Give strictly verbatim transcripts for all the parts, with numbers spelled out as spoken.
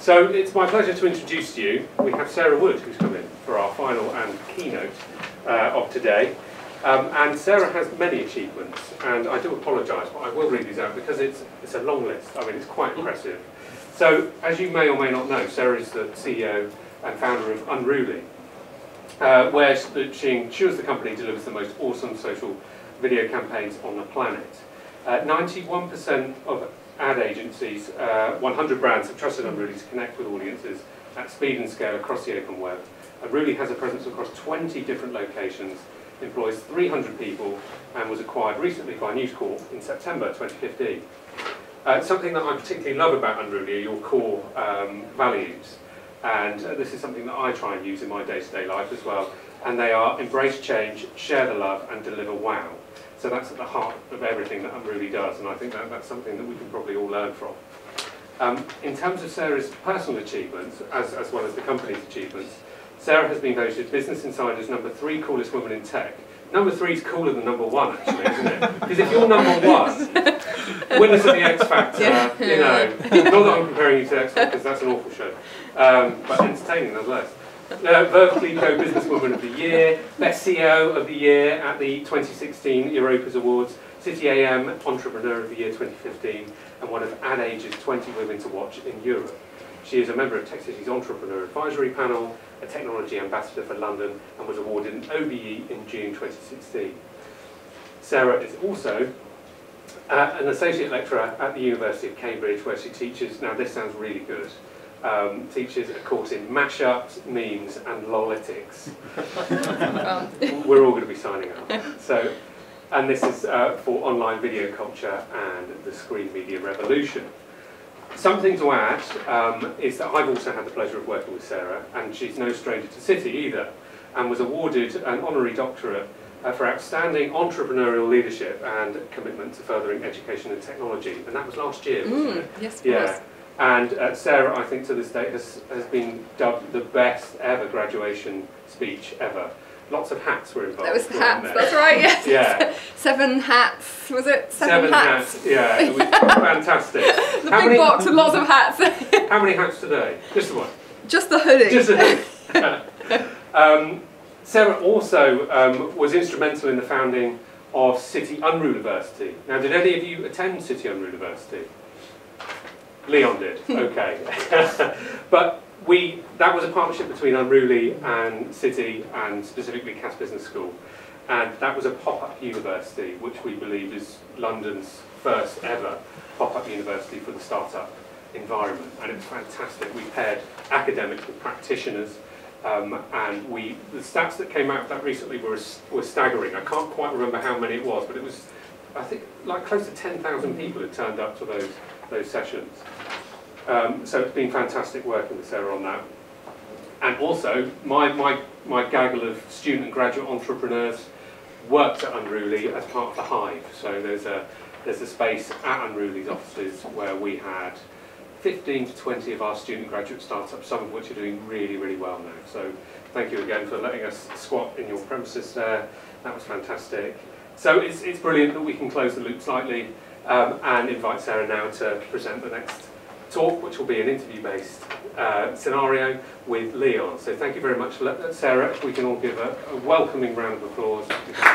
So it's my pleasure to introduce to you, we have Sarah Wood who's come in for our final and keynote uh, of today. Um, and Sarah has many achievements, and I do apologise, but I will read these out because it's, it's a long list. I mean, it's quite impressive. So, as you may or may not know, Sarah is the C E O and founder of Unruly, uh, where she ensures the company delivers the most awesome social video campaigns on the planet. ninety-one percent of ad agencies, uh, one hundred brands have trusted Unruly to connect with audiences at speed and scale across the open web. Unruly has a presence across twenty different locations, employs three hundred people, and was acquired recently by News Corp in September twenty fifteen. Uh, something that I particularly love about Unruly are your core um, values, and uh, this is something that I try and use in my day-to-day life as well, and they are embrace change, share the love, and deliver wow. So that's at the heart of everything that Unruly does, and I think that that's something that we can probably all learn from. Um, in terms of Sarah's personal achievements, as, as well as the company's achievements, Sarah has been voted Business Insider's number three coolest woman in tech. Number three is cooler than number one, actually, isn't it? Because if you're number one, winners of the X Factor, yeah. you know, not that I'm comparing you to X Factor, because that's an awful show, um, but entertaining nonetheless. Uh, Verve Co Businesswoman of the Year, Best C E O of the Year at the twenty sixteen Europa's Awards, City A M Entrepreneur of the Year twenty fifteen, and one of Ad Age's twenty Women to Watch in Europe. She is a member of TechCity's Entrepreneur Advisory Panel, a Technology Ambassador for London, and was awarded an O B E in June twenty sixteen. Sarah is also uh, an Associate Lecturer at the University of Cambridge, where she teaches, now this sounds really good, um, teaches a course in mashups, memes, and lolitics. We're all going to be signing up. So, and this is uh, for online video culture and the screen media revolution. Something to add um, is that I've also had the pleasure of working with Sarah, and she's no stranger to City either, and was awarded an honorary doctorate uh, for outstanding entrepreneurial leadership and commitment to furthering education and technology, and that was last year, wasn't mm, it? Yes, of yeah. course. And uh, Sarah, I think to this day, has, has been dubbed the best ever graduation speech ever. Lots of hats were involved. That was hats, that's right, yes. Yeah. Seven hats, was it? Seven, Seven hats. hats, yeah, it was fantastic. The how big many, box with lots of hats. How many hats today? Just the one? Just the hoodie. Just the hoodie. um, Sarah also um, was instrumental in the founding of City Unruliversity. Now, did any of you attend City Unruliversity? Leon did, okay. But we, that was a partnership between Unruly and City, and specifically Cass Business School. And that was a pop-up university, which we believe is London's first ever pop-up university for the startup environment. And it was fantastic. We paired academics with practitioners, um, and we, the stats that came out of that recently were, were staggering. I can't quite remember how many it was, but it was, I think, like close to ten thousand people had turned up to those, those sessions. Um, so it's been fantastic working with Sarah on that. And also, my, my, my gaggle of student and graduate entrepreneurs worked at Unruly as part of the Hive. So there's a, there's a space at Unruly's offices where we had fifteen to twenty of our student graduate startups, some of which are doing really, really well now. So thank you again for letting us squat in your premises there. That was fantastic. So it's, it's brilliant that we can close the loop slightly um, and invite Sarah now to present the next talk, which will be an interview-based uh, scenario with Leon. So thank you very much, Sarah. If we can all give a, a welcoming round of applause.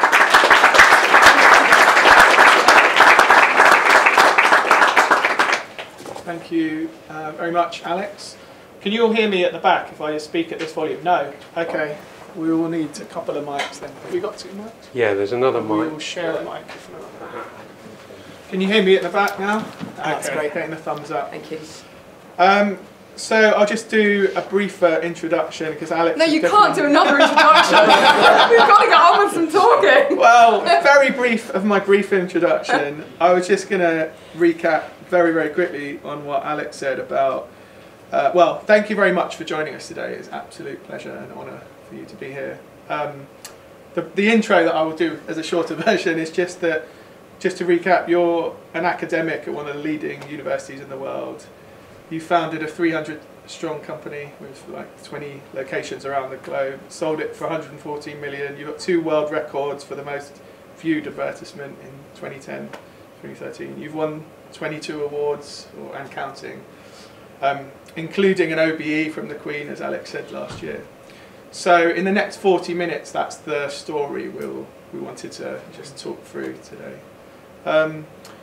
Thank you uh, very much, Alex. Can you all hear me at the back if I just speak at this volume? No? Okay. We will need a couple of mics then. Have we got two mics? Yeah, there's another mic. We will share a mic if not. Can you hear me at the back now? That's okay. Great, getting the thumbs up. Thank you. Um, so I'll just do a briefer introduction because Alex. No, you can't do another introduction. We've got to get on with some talking. Well, very brief of my brief introduction. I was just going to recap very, very quickly on what Alex said about. Uh, well, thank you very much for joining us today. It's an absolute pleasure and honour for you to be here. Um, the, the intro that I will do as a shorter version is just that. Just to recap, you're an academic at one of the leading universities in the world. You founded a three hundred strong company with like twenty locations around the globe, sold it for one hundred fourteen million. You've got two world records for the most viewed advertisement in twenty ten, twenty thirteen. You've won twenty-two awards or, and counting. Um, including an O B E from the Queen, as Alex said last year. So in the next forty minutes, that's the story we'll, we wanted to just talk through today. Um,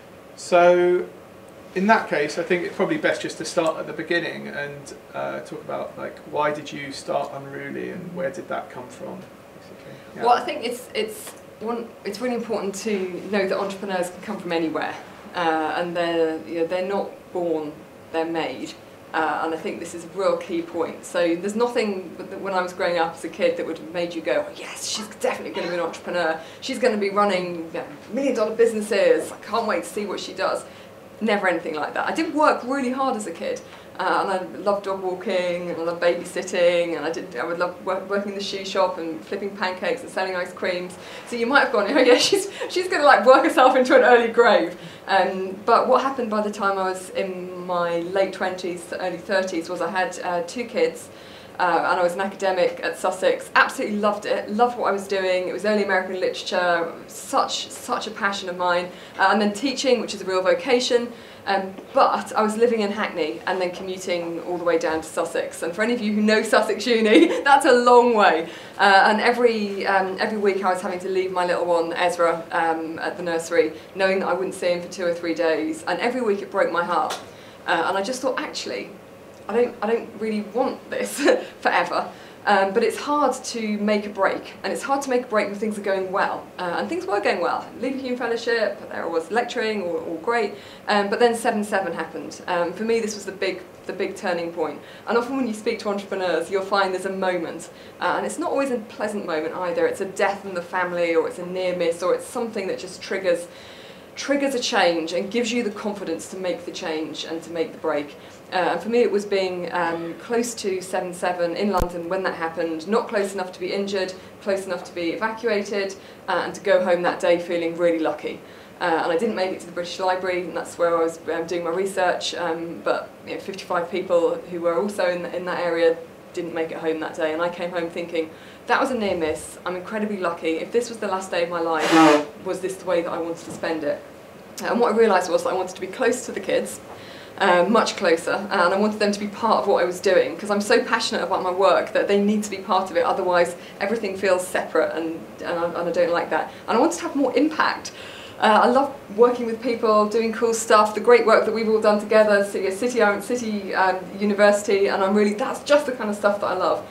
so in that case, I think it's probably best just to start at the beginning and uh, talk about, like, why did you start Unruly and where did that come from, basically? Yeah. Well, I think it's it's one. It's really important to know that entrepreneurs can come from anywhere, uh, and they're you know, they're not born, they're made. Uh, and I think this is a real key point. So there's nothing when I was growing up as a kid that would have made you go, oh, yes, she's definitely going to be an entrepreneur. She's going to be running you know, million dollar businesses. I can't wait to see what she does. Never anything like that. I did work really hard as a kid. Uh, and I loved dog walking, and I loved babysitting, and I did. I would love work, working in the shoe shop and flipping pancakes and selling ice creams. So you might have gone, oh yeah, she's she's going to like work herself into an early grave. Um, but what happened by the time I was in my late twenties, early thirties, was I had uh, two kids. Uh, and I was an academic at Sussex, absolutely loved it, loved what I was doing. It was early American literature, such such a passion of mine. Uh, and then teaching, which is a real vocation. Um, but I was living in Hackney and then commuting all the way down to Sussex. And for any of you who know Sussex Uni, that's a long way. Uh, and every um, every week I was having to leave my little one, Ezra, um, at the nursery, knowing that I wouldn't see him for two or three days. And every week it broke my heart. Uh, and I just thought, actually, I don't, I don't really want this forever. Um, but it's hard to make a break, and it's hard to make a break when things are going well. Uh, and things were going well. Leaving Hume Fellowship, there I was lecturing, all, all great. Um, but then seven seven happened. Um, for me, this was the big, the big turning point. And often when you speak to entrepreneurs, you'll find there's a moment. Uh, and it's not always a pleasant moment either. It's a death in the family, or it's a near miss, or it's something that just triggers triggers a change and gives you the confidence to make the change and to make the break. Uh, and for me it was being um, close to seven seven in London when that happened, not close enough to be injured, close enough to be evacuated, uh, and to go home that day feeling really lucky. Uh, and I didn't make it to the British Library, and that's where I was um, doing my research, um, but you know, fifty-five people who were also in, in that area didn't make it home that day, and I came home thinking, that was a near miss, I'm incredibly lucky. If this was the last day of my life, was this the way that I wanted to spend it? And what I realised was that I wanted to be close to the kids, uh, much closer, and I wanted them to be part of what I was doing, because I'm so passionate about my work that they need to be part of it, otherwise everything feels separate, and, and, I, and I don't like that. And I wanted to have more impact. Uh, I love working with people, doing cool stuff, the great work that we've all done together, City, City, City um, University, and I'm really, that's just the kind of stuff that I love.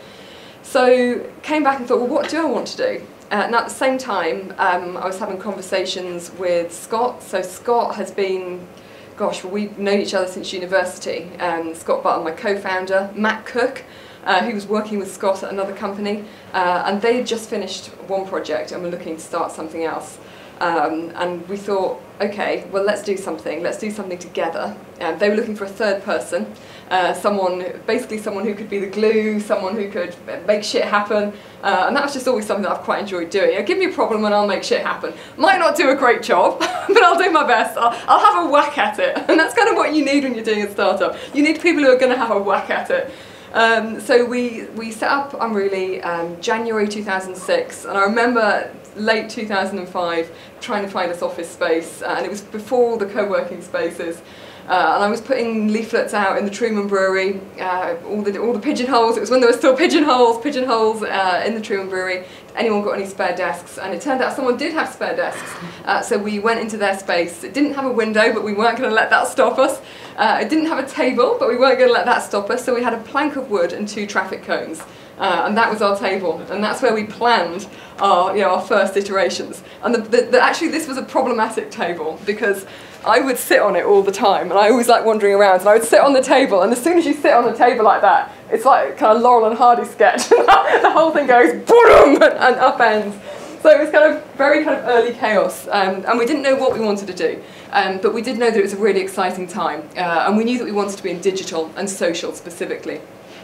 So came back and thought, well, what do I want to do? Uh, and at the same time, um, I was having conversations with Scott. So Scott has been, gosh, well, we've known each other since university. Um, Scott Button, my co-founder, Matt Cook, uh, who was working with Scott at another company, uh, and they had just finished one project and were looking to start something else. Um, and we thought, okay, well, let's do something. Let's do something together. Um, they were looking for a third person, uh, someone, basically someone who could be the glue, someone who could make shit happen. Uh, and that was just always something that I've quite enjoyed doing. You know, give me a problem and I'll make shit happen. Might not do a great job, but I'll do my best. I'll, I'll have a whack at it. And that's kind of what you need when you're doing a startup. You need people who are going to have a whack at it. Um, so we, we set up Unruly um, January two thousand six, and I remember late two thousand five trying to find us office space, uh, and it was before all the co-working spaces. Uh, and I was putting leaflets out in the Truman Brewery, uh, all the all the pigeonholes. It was when there were still pigeonholes, pigeonholes uh, in the Truman Brewery. Anyone got any spare desks? And it turned out someone did have spare desks. Uh, so we went into their space. It didn't have a window, but we weren't going to let that stop us. Uh, it didn't have a table, but we weren't going to let that stop us. So we had a plank of wood and two traffic cones. Uh, and that was our table, and that's where we planned our, you know, our first iterations. And the, the, the, actually, this was a problematic table because I would sit on it all the time, and I always like wandering around. And I would sit on the table, and as soon as you sit on the table like that, it's like kind of Laurel and Hardy sketch. The whole thing goes boom and, and upends. So it was kind of very kind of early chaos, um, and we didn't know what we wanted to do. Um, but we did know that it was a really exciting time, uh, and we knew that we wanted to be in digital and social specifically.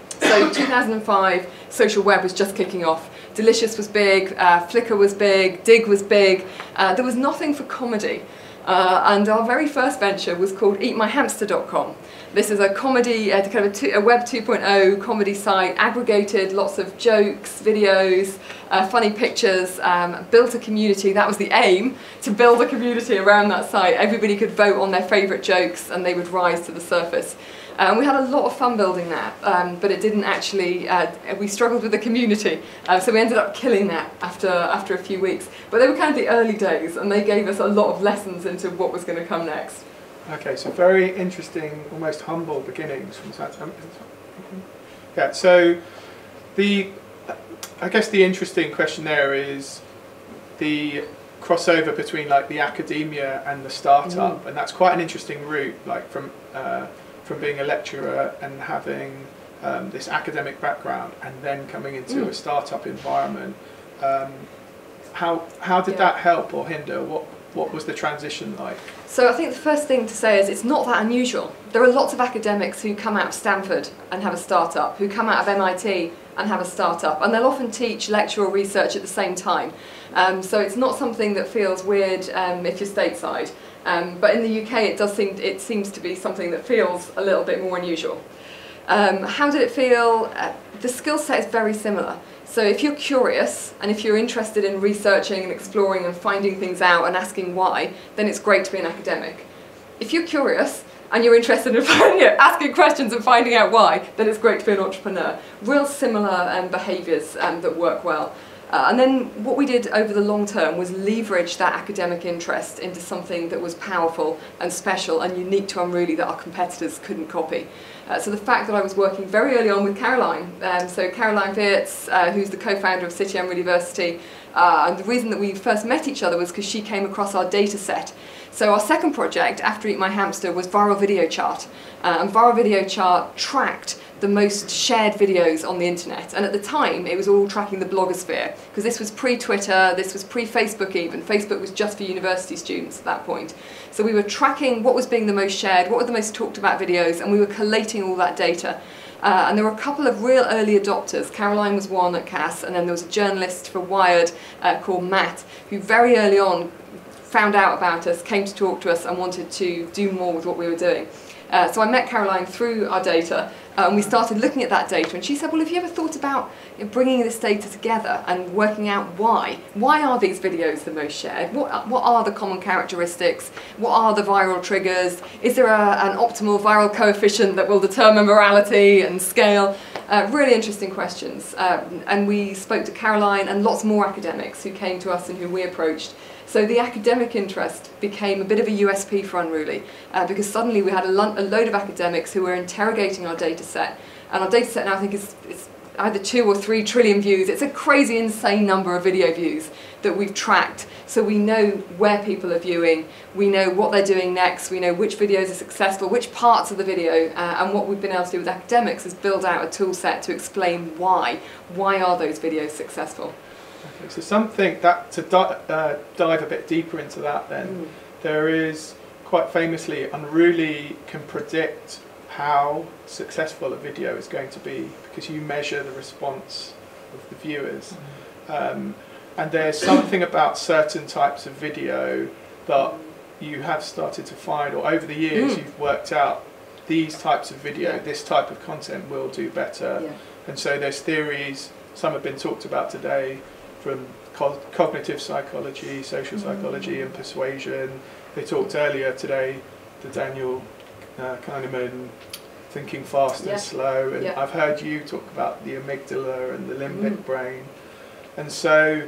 So two thousand five, social web was just kicking off. Delicious was big, uh, Flickr was big, Dig was big. Uh, there was nothing for comedy. Uh, and our very first venture was called eat my hamster dot com. This is a comedy, uh, kind of a, two, a web two point oh comedy site, aggregated lots of jokes, videos, uh, funny pictures, um, built a community. That was the aim, to build a community around that site. Everybody could vote on their favourite jokes and they would rise to the surface. And we had a lot of fun building that, um, but it didn't actually, uh, we struggled with the community, uh, so we ended up killing that after, after a few weeks. But they were kind of the early days, and they gave us a lot of lessons into what was going to come next. Okay, so very interesting, almost humble beginnings from Southampton. Yeah, so the, I guess the interesting question there is the crossover between like the academia and the startup, mm. and that's quite an interesting route, like from uh, from being a lecturer and having um, this academic background and then coming into mm. a startup environment. Um, how how did yeah. that help or hinder? What what was the transition like? So I think the first thing to say is it's not that unusual. There are lots of academics who come out of Stanford and have a startup, who come out of M I T and have a startup, and they'll often teach, lecture or research at the same time. Um, so it's not something that feels weird um, if you're stateside. Um, but in the U K it does seem, it seems to be something that feels a little bit more unusual. Um, how did it feel? Uh, the skill set is very similar. So if you're curious and if you're interested in researching and exploring and finding things out and asking why, then it's great to be an academic. If you're curious and you're interested in finding, asking questions and finding out why, then it's great to be an entrepreneur. Real similar um, behaviours um, that work well. Uh, and then what we did over the long term was leverage that academic interest into something that was powerful and special and unique to Unruly that our competitors couldn't copy. Uh, so the fact that I was working very early on with Caroline, um, so Caroline Wirtz, uh, who's the co-founder of City Unrulyversity, uh, and the reason that we first met each other was because she came across our data set. So our second project, After Eat My Hamster, was Viral Video Chart, uh, and Viral Video Chart tracked the most shared videos on the internet, and at the time it was all tracking the blogosphere, because this was pre-Twitter, this was pre-Facebook even. Facebook was just for university students at that point. So we were tracking what was being the most shared, what were the most talked about videos, and we were collating all that data. Uh, and there were a couple of real early adopters. Caroline was one at Cass, and then there was a journalist for Wired uh, called Matt, who very early on found out about us, came to talk to us and wanted to do more with what we were doing. Uh, so I met Caroline through our data, uh, and we started looking at that data, and she said, well, have you ever thought about you know, bringing this data together and working out why? Why are these videos the most shared? What, what are the common characteristics? What are the viral triggers? Is there a, an optimal viral coefficient that will determine virality and scale? Uh, really interesting questions. Uh, and we spoke to Caroline and lots more academics who came to us and who we approached. So the academic interest became a bit of a U S P for Unruly, uh, because suddenly we had a, lo a load of academics who were interrogating our data set. And our data set now I think is, is either two or three trillion views. It's a crazy, insane number of video views that we've tracked. So we know where people are viewing, we know what they're doing next, we know which videos are successful, which parts of the video, uh, and what we've been able to do with academics is build out a tool set to explain why. Why are those videos successful? Okay, so something that to di uh, dive a bit deeper into that then, mm. there is quite famously Unruly can predict how successful a video is going to be because you measure the response of the viewers. Mm. Um, and there's something about certain types of video that you have started to find, or over the years mm. you've worked out these types of video, yeah. this type of content will do better. Yeah. And so there's theories, some have been talked about today, from co cognitive psychology, social psychology mm. and persuasion. They talked earlier today, the Daniel uh, Kahneman, thinking fast yeah. and slow, and yeah. I've heard you talk about the amygdala and the limbic mm. brain. And so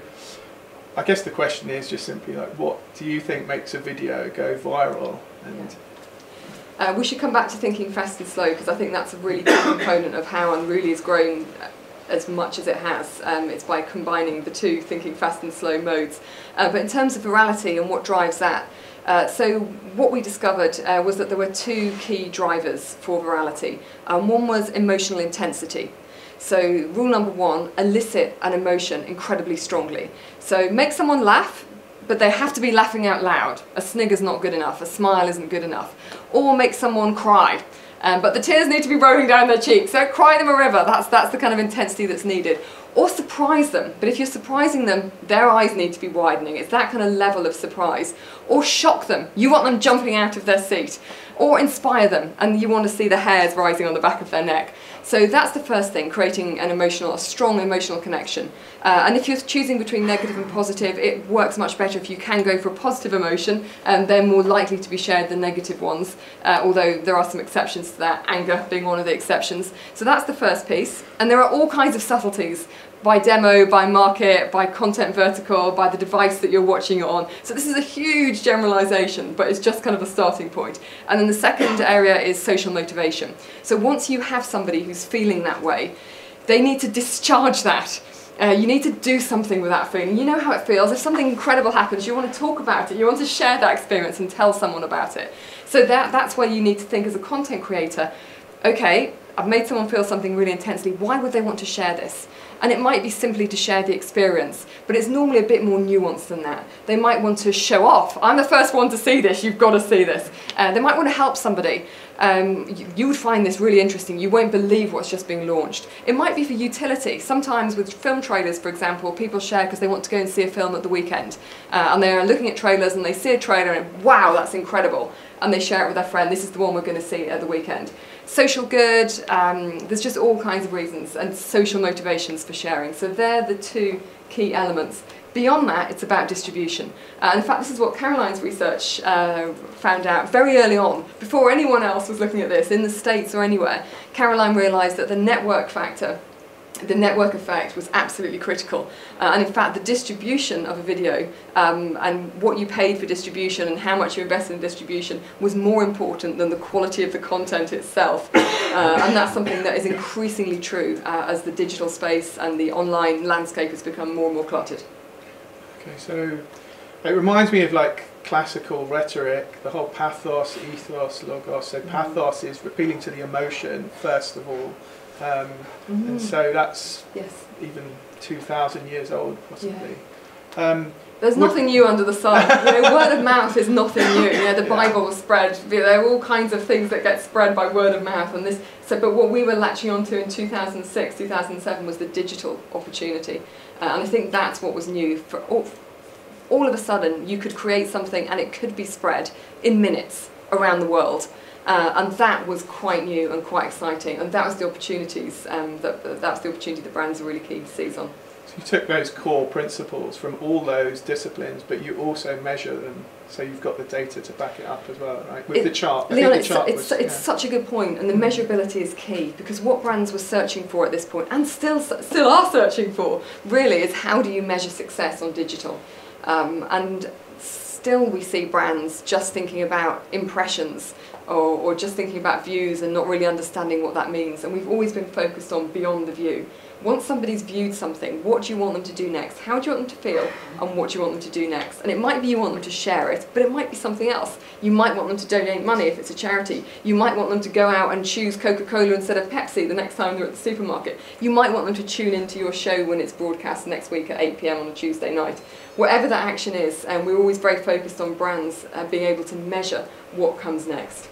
I guess the question is just simply like, what do you think makes a video go viral? And yeah. uh, we should come back to thinking fast and slow, because I think that's a really key component of how Unruly has grown as much as it has. Um, it's by combining the two thinking fast and slow modes. Uh, but in terms of virality and what drives that, uh, so what we discovered uh, was that there were two key drivers for virality. Um, one was emotional intensity. So rule number one, elicit an emotion incredibly strongly. So make someone laugh, but they have to be laughing out loud. A snigger's not good enough, a smile isn't good enough. Or make someone cry. Um, but the tears need to be rolling down their cheeks, so cry them a river, that's, that's the kind of intensity that's needed. Or surprise them, but if you're surprising them, their eyes need to be widening, it's that kind of level of surprise. Or shock them, you want them jumping out of their seat. Or inspire them, and you want to see the hairs rising on the back of their neck. So that's the first thing, creating an emotional, a strong emotional connection. Uh, and if you're choosing between negative and positive, it works much better if you can go for a positive emotion, and they're more likely to be shared than negative ones, uh, although there are some exceptions to that, anger being one of the exceptions. So that's the first piece. And there are all kinds of subtleties, by demo, by market, by content vertical, by the device that you're watching it on. So this is a huge generalization, but it's just kind of a starting point. And then the second area is social motivation. So once you have somebody who's feeling that way, they need to discharge that. Uh, you need to do something with that feeling. You know how it feels. If something incredible happens, you want to talk about it. You want to share that experience and tell someone about it. So that, that's where you need to think as a content creator, okay, I've made someone feel something really intensely. Why would they want to share this? And it might be simply to share the experience, but it's normally a bit more nuanced than that. They might want to show off. I'm the first one to see this, you've got to see this. Uh, they might want to help somebody. Um, you, you would find this really interesting. You won't believe what's just being launched. It might be for utility. Sometimes with film trailers, for example, people share because they want to go and see a film at the weekend. Uh, and they're looking at trailers and they see a trailer and wow, that's incredible. And they share it with their friend, this is the one we're going to see at the weekend. Social good, um, there's just all kinds of reasons, and social motivations for sharing. So they're the two key elements. Beyond that, it's about distribution. Uh, and in fact, this is what Caroline's research uh, found out very early on, before anyone else was looking at this, in the States or anywhere. Caroline realised that the network factor, the network effect, was absolutely critical. Uh, and in fact, the distribution of a video um, and what you paid for distribution and how much you invested in distribution was more important than the quality of the content itself. Uh, and that's something that is increasingly true uh, as the digital space and the online landscape has become more and more cluttered. Okay, so it reminds me of like classical rhetoric, the whole pathos, ethos, logos. So pathos is appealing to the emotion, first of all. Um, mm. And so that's yes. even two thousand years old, possibly. Yeah. Um, There's nothing new under the sun. You know, word of mouth is nothing new. You know, the Bible was spread. There are all kinds of things that get spread by word of mouth. And this. So, but what we were latching onto in two thousand six, two thousand seven was the digital opportunity. Uh, and I think that's what was new. For all, all of a sudden, you could create something and it could be spread in minutes around the world. Uh, and that was quite new and quite exciting, and that was the opportunities. Um, that that's the opportunity that brands are really keen to seize on. So you took those core principles from all those disciplines, but you also measure them, so you've got the data to back it up as well, right? With it, the chart. I Leon, think it's, the chart it's, was, it's yeah. such a good point, and the measurability is key, because what brands were searching for at this point, and still still are searching for, really, is how do you measure success on digital, um, and. Still we see brands just thinking about impressions or, or just thinking about views and not really understanding what that means. And we've always been focused on beyond the view. Once somebody's viewed something, what do you want them to do next? How do you want them to feel? And what do you want them to do next? And it might be you want them to share it, but it might be something else. You might want them to donate money if it's a charity. You might want them to go out and choose Coca-Cola instead of Pepsi the next time they're at the supermarket. You might want them to tune into your show when it's broadcast next week at eight p m on a Tuesday night. Whatever that action is, and we're always very focused on brands uh, being able to measure what comes next.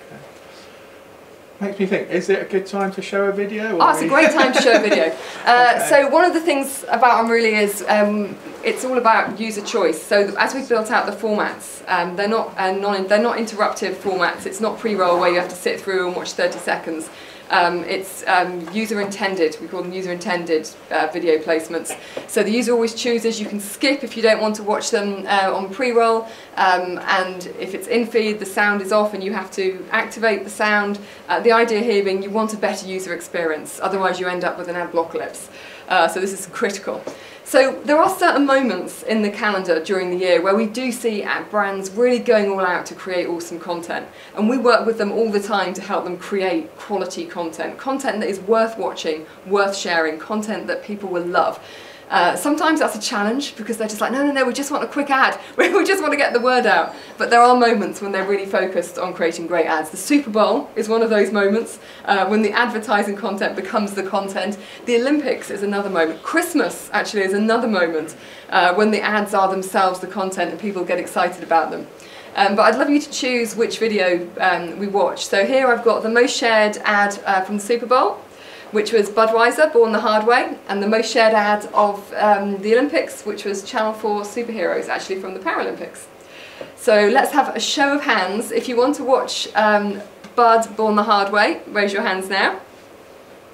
Makes me think, is it a good time to show a video? Or oh, it's a great time to show a video. Uh, okay. So one of the things about Unruly is um, it's all about user choice. So as we've built out the formats, um, they're not uh, non they're not interruptive formats. It's not pre-roll where you have to sit through and watch thirty seconds. Um, it's um, user intended, we call them user intended uh, video placements. So the user always chooses, you can skip if you don't want to watch them uh, on pre-roll, um, and if it's in-feed the sound is off and you have to activate the sound. Uh, the idea here being you want a better user experience, otherwise you end up with an ad block-lips. Uh, so this is critical. So there are certain moments in the calendar during the year where we do see ad brands really going all out to create awesome content. And we work with them all the time to help them create quality content. Content that is worth watching, worth sharing, content that people will love. Uh, sometimes that's a challenge because they're just like, no, no, no, we just want a quick ad. We just want to get the word out. But there are moments when they're really focused on creating great ads. The Super Bowl is one of those moments uh, when the advertising content becomes the content. The Olympics is another moment. Christmas actually is another moment uh, when the ads are themselves the content and people get excited about them. Um, but I'd love you to choose which video um, we watch. So here I've got the most shared ad uh, from the Super Bowl, which was Budweiser, Born the Hard Way, and the most shared ad of um, the Olympics, which was Channel four Superheroes, actually from the Paralympics. So let's have a show of hands. If you want to watch um, Bud, Born the Hard Way, raise your hands now.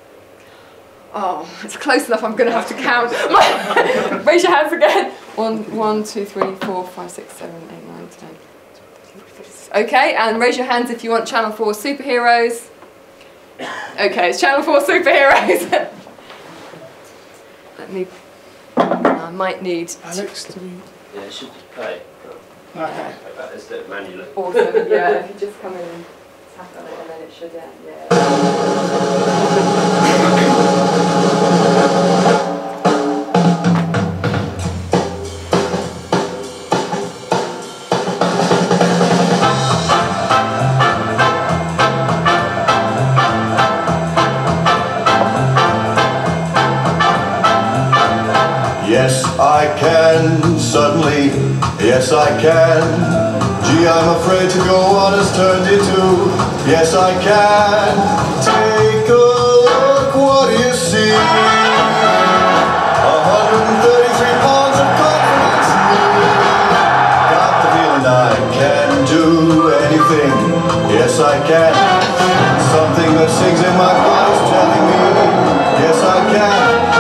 Oh, it's close enough. I'm going to have to count. Raise your hands again. One, one, two, three, four, five, six, seven, eight, nine, ten. Okay, and raise your hands if you want Channel four superheroes. Okay, it's Channel four superheroes. Let me. I might need. Alex, do we... Yeah, it should just play. Okay. Like that, let's do it manually. Awesome. Yeah, if you just come in and tap on it, and then it should. Yeah. yeah. Yes, I can, suddenly, yes I can. Gee, I'm afraid to go on as turned into. Yes, I can. Take a look, what do you see? one hundred thirty-three pounds of confidence in me. Got the feeling I can do anything. Yes, I can. Something that sings in my body's telling me. Yes, I can.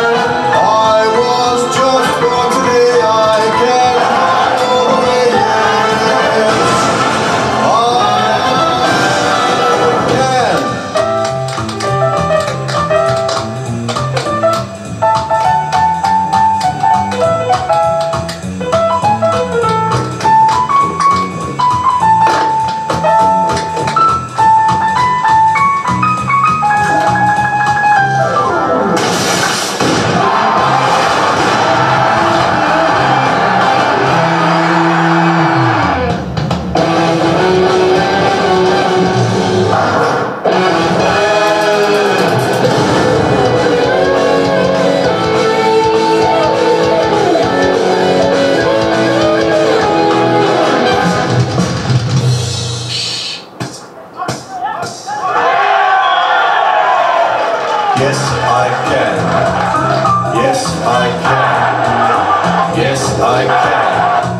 Yes, I can. Yes, I can. Yes, I can.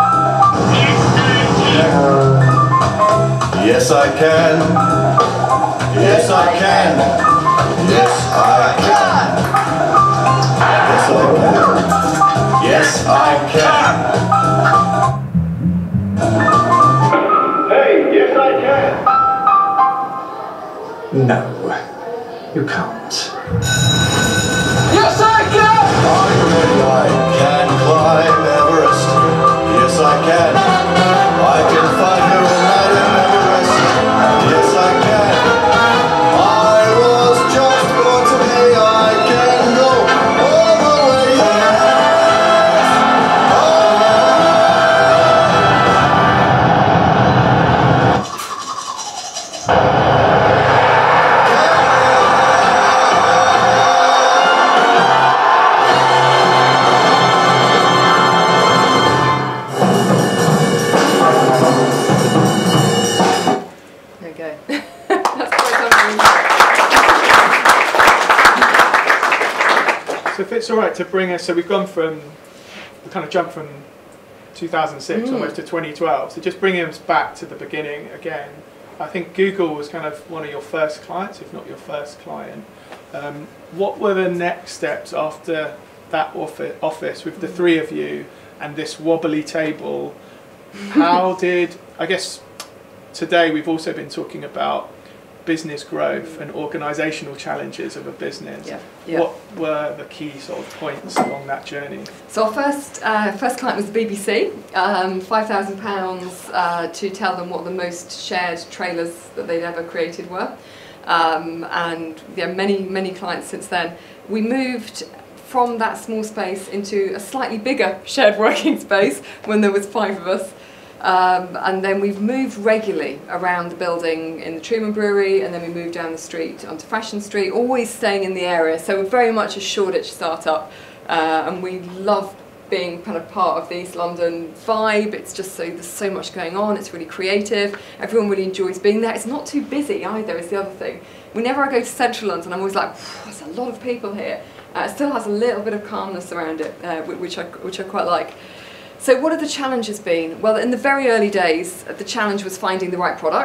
Yes, I can. Yes, I can. Yes, I can. Yes, I can. Hey, yes, I can. No, you can't. Yes, I can! I can climb Everest. Yes, I can. I can find her all night in Everest. Yes, I can. I was just born today. I can go all the way there. So if it's all right to bring us, so we've gone from, we kind of jumped from two thousand six Mm. almost to twenty twelve, so just bringing us back to the beginning again. I think Google was kind of one of your first clients, if not your first client. Um, what were the next steps after that office, office with the three of you and this wobbly table? How did, I guess today we've also been talking about business growth and organisational challenges of a business. Yeah, yeah. What were the key sort of points along that journey? So our first uh, first client was the B B C, um, five thousand pounds uh, to tell them what the most shared trailers that they'd ever created were. Um, and yeah, many, many clients since then. We moved from that small space into a slightly bigger shared working space when there was five of us. Um, and then we've moved regularly around the building in the Truman Brewery, and then we moved down the street onto Fashion Street, always staying in the area. So we're very much a Shoreditch startup, uh, and we love being kind of part of the East London vibe. It's just so, there's so much going on, it's really creative, everyone really enjoys being there. It's not too busy either, is the other thing. Whenever I go to Central London, I'm always like, there's a lot of people here. Uh, it still has a little bit of calmness around it, uh, which I, which I quite like. So what have the challenges been? Well, in the very early days, the challenge was finding the right product.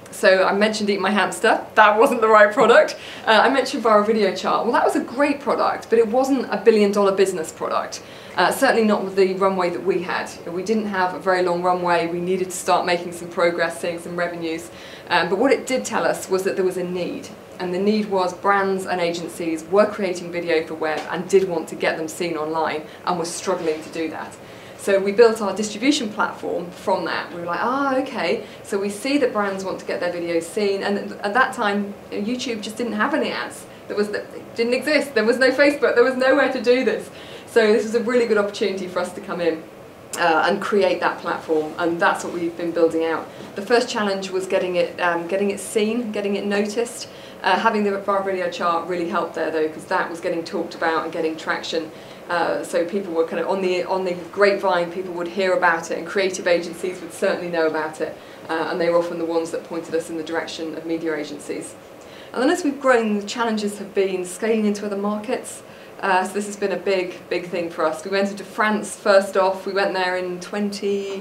So I mentioned Eat My Hamster, that wasn't the right product. Uh, I mentioned Viral Video Chart, well that was a great product, but it wasn't a billion dollar business product. Uh, certainly not with the runway that we had. We didn't have a very long runway, we needed to start making some progress, seeing some revenues. Um, but what it did tell us was that there was a need. And the need was brands and agencies were creating video for web and did want to get them seen online and were struggling to do that. So we built our distribution platform from that. We were like, ah, okay, so we see that brands want to get their videos seen, and at that time, YouTube just didn't have any ads. There was, it didn't exist, there was no Facebook, there was nowhere to do this. So this was a really good opportunity for us to come in uh, and create that platform, and that's what we've been building out. The first challenge was getting it, um, getting it seen, getting it noticed. Uh, having the Viral Video Chart really helped there though, because that was getting talked about and getting traction. Uh, so people were kind of on the on the grapevine, people would hear about it, and creative agencies would certainly know about it, uh, and they were often the ones that pointed us in the direction of media agencies. And then as we've grown, the challenges have been scaling into other markets. Uh, so this has been a big, big thing for us. We went into France first off. We went there in twenty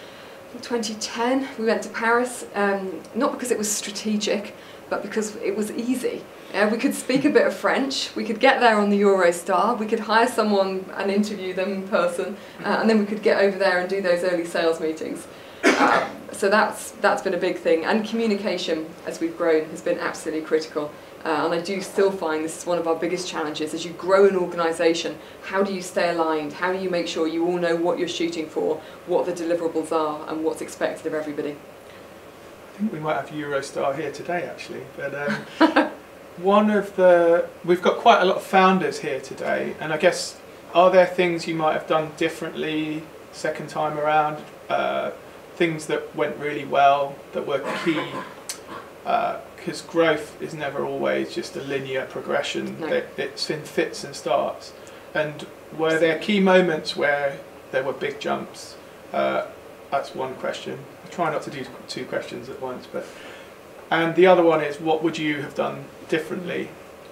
ten. We went to Paris, um, not because it was strategic, but because it was easy. Uh, we could speak a bit of French, we could get there on the Eurostar, we could hire someone and interview them in person, uh, and then we could get over there and do those early sales meetings. Uh, so that's, that's been a big thing. And communication, as we've grown, has been absolutely critical. Uh, and I do still find this is one of our biggest challenges. As you grow an organisation, how do you stay aligned? How do you make sure you all know what you're shooting for, what the deliverables are, and what's expected of everybody? I think we might have Eurostar here today actually, but um, one of the, we've got quite a lot of founders here today, and I guess, are there things you might have done differently second time around, uh, things that went really well, that were key, because uh, growth is never always just a linear progression, No. it, it's in fits and starts, and were there key moments where there were big jumps? Uh, that's one question. I try not to do two questions at once, but and the other one is, what would you have done differently?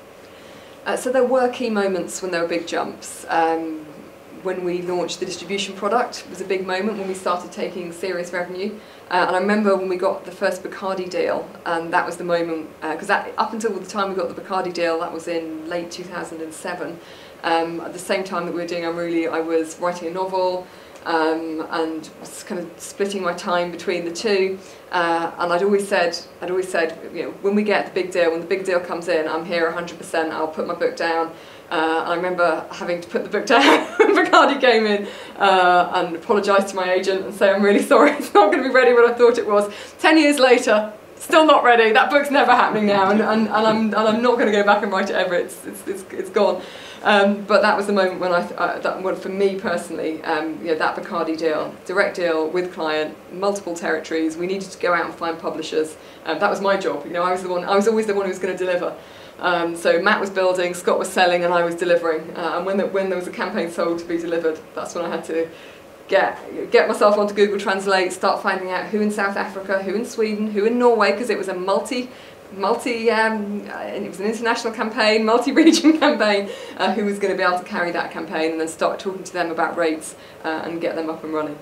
Uh, so there were key moments when there were big jumps. Um, when we launched the distribution product was a big moment when we started taking serious revenue. Uh, and I remember when we got the first Bacardi deal, and that was the moment, because uh, up until the time we got the Bacardi deal, that was in late two thousand seven. Um, at the same time that we were doing Unruly, I was writing a novel, Um, and was kind of splitting my time between the two, uh, and I'd always said, I'd always said, you know, when we get the big deal, when the big deal comes in, I'm here one hundred percent. I'll put my book down. Uh, I remember having to put the book down when Bacardi came in, uh, and apologise to my agent and say I'm really sorry, it's not going to be ready when I thought it was. Ten years later, still not ready. That book's never happening now, and, and, and I'm and I'm not going to go back and write it ever. It's it's it's, it's gone. Um, but that was the moment when I, uh, that one for me personally, um, you know, that Bacardi deal, direct deal with client, multiple territories. We needed to go out and find publishers. Um, that was my job. You know, I was the one. I was always the one who was going to deliver. Um, so Matt was building, Scott was selling, and I was delivering. Uh, and when the, when there was a campaign sold to be delivered, that's when I had to get get myself onto Google Translate, start finding out who in South Africa, who in Sweden, who in Norway, because it was a multi. multi, um, it was an international campaign, multi-region campaign, uh, who was going to be able to carry that campaign, and then start talking to them about rates uh, and get them up and running.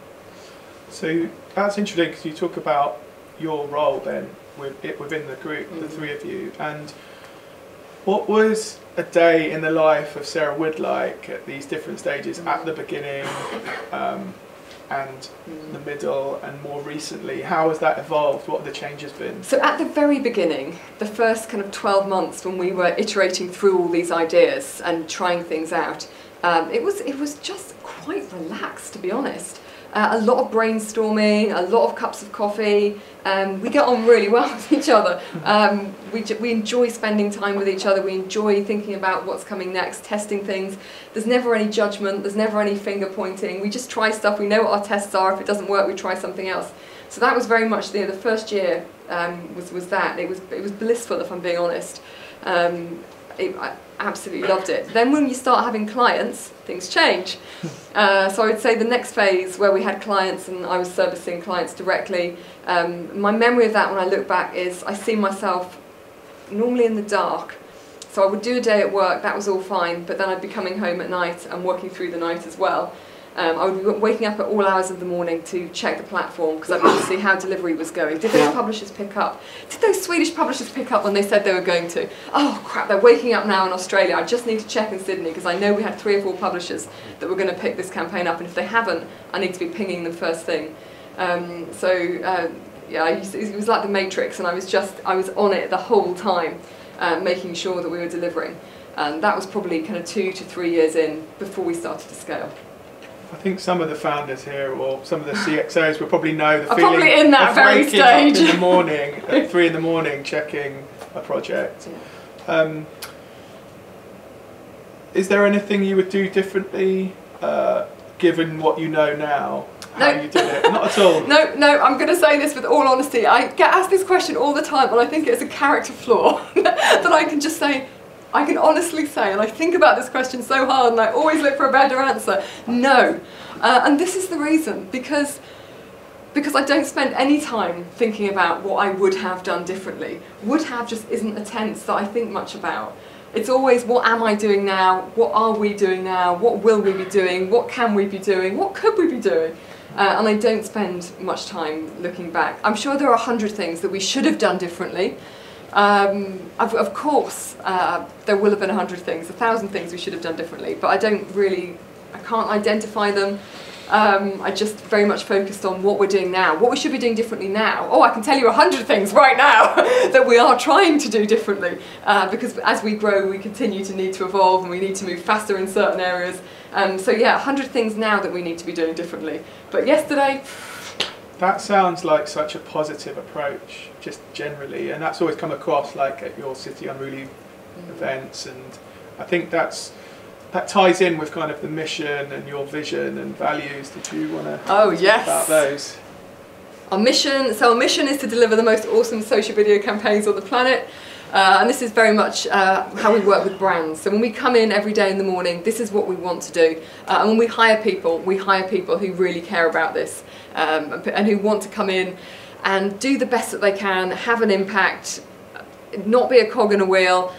So that's interesting, because you talk about your role then with it within the group, mm-hmm. the three of you, and what was a day in the life of Sarah Wood like at these different stages, mm-hmm. at the beginning, um, and the middle, and more recently? How has that evolved? What have the changes been? So at the very beginning, the first kind of twelve months when we were iterating through all these ideas and trying things out, um, it was it was just quite relaxed, to be honest. Uh, a lot of brainstorming, a lot of cups of coffee. Um, we get on really well with each other. Um, we, we enjoy spending time with each other. We enjoy thinking about what's coming next, testing things. There's never any judgment. There's never any finger pointing. We just try stuff. We know what our tests are. If it doesn't work, we try something else. So that was very much, you know, the first year um, was, was that. It was, it was blissful, if I'm being honest. Um, It, I absolutely loved it. Then when you start having clients, things change. Uh, so I would say the next phase where we had clients and I was servicing clients directly, um, my memory of that when I look back is I see myself normally in the dark. So I would do a day at work, that was all fine, but then I'd be coming home at night and working through the night as well. Um, I would be waking up at all hours of the morning to check the platform because I wanted to see how delivery was going. Did those publishers pick up? Did those Swedish publishers pick up when they said they were going to? Oh crap, they're waking up now in Australia. I just need to check in Sydney because I know we had three or four publishers that were going to pick this campaign up, and if they haven't, I need to be pinging them first thing. Um, so uh, yeah, I used to, it was like the Matrix, and I was just, I was on it the whole time, uh, making sure that we were delivering. And that was probably kind of two to three years in before we started to scale. I think some of the founders here, or some of the C X Os, will probably know the I'm feeling probably in that of very waking stage. up in the morning at three in the morning checking a project. Yeah. Um, is there anything you would do differently, uh, given what you know now? How No. you did it? Not at all. No, no, I'm going to say this with all honesty. I get asked this question all the time, and I think it's a character flaw that I can just say, I can honestly say, and I think about this question so hard, and I always look for a better answer. No. Uh, and this is the reason, because, because I don't spend any time thinking about what I would have done differently. Would have just isn't a tense that I think much about. It's always, what am I doing now? What are we doing now? What will we be doing? What can we be doing? What could we be doing? Uh, and I don't spend much time looking back. I'm sure there are a hundred things that we should have done differently. Um, of, of course, uh, there will have been a hundred things, a thousand things we should have done differently, but I don't really, I can't identify them. Um, I just very much focused on what we're doing now, what we should be doing differently now. Oh, I can tell you a hundred things right now that we are trying to do differently, uh, because as we grow, we continue to need to evolve, and we need to move faster in certain areas. Um, so yeah, a hundred things now that we need to be doing differently. But yesterday, That sounds like such a positive approach, just generally, and that's always come across like at your City Unruly mm. events, and I think that's that ties in with kind of the mission and your vision and values. Did you want to oh talk yes, about those? Our mission, so our mission is to deliver the most awesome social video campaigns on the planet. Uh, and this is very much uh, how we work with brands. So when we come in every day in the morning, this is what we want to do. Uh, and when we hire people, we hire people who really care about this, um, and who want to come in and do the best that they can, have an impact, not be a cog in a wheel,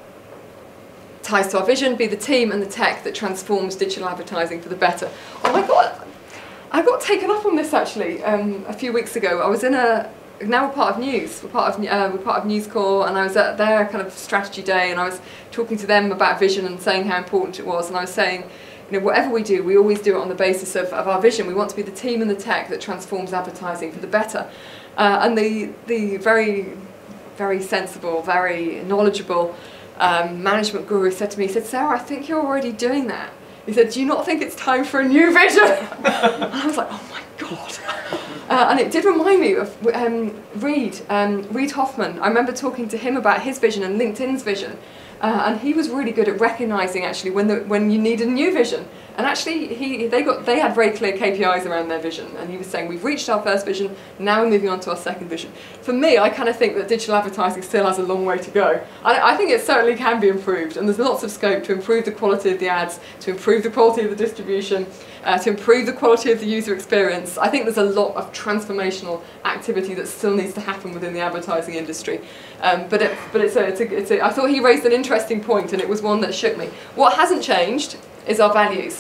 ties to our vision, be the team and the tech that transforms digital advertising for the better. Oh my God, I got taken up on this actually um, a few weeks ago. I was in a, now we're part of News, we're part of, uh, we're part of News Corps, and I was at their kind of strategy day, and I was talking to them about vision and saying how important it was, and I was saying, you know, whatever we do, we always do it on the basis of, of our vision. We want to be the team and the tech that transforms advertising for the better. Uh, and the, the very, very sensible, very knowledgeable um, management guru said to me, he said, Sarah, I think you're already doing that. He said, do you not think it's time for a new vision? And I was like, oh my God. Uh, and it did remind me of um, Reid, um, Reid Hoffman. I remember talking to him about his vision and LinkedIn's vision. Uh, and he was really good at recognising actually when, the, when you need a new vision. And actually he, they, got, they had very clear K P Is around their vision. And he was saying, we've reached our first vision, now we're moving on to our second vision. For me, I kind of think that digital advertising still has a long way to go. I, I think it certainly can be improved. And there's lots of scope to improve the quality of the ads, to improve the quality of the distribution, uh, to improve the quality of the user experience. I think there's a lot of transformational activity that still needs to happen within the advertising industry. Um, but it, but it's a, it's, a, it's a, I thought he raised an interesting point, and it was one that shook me. What hasn't changed is our values.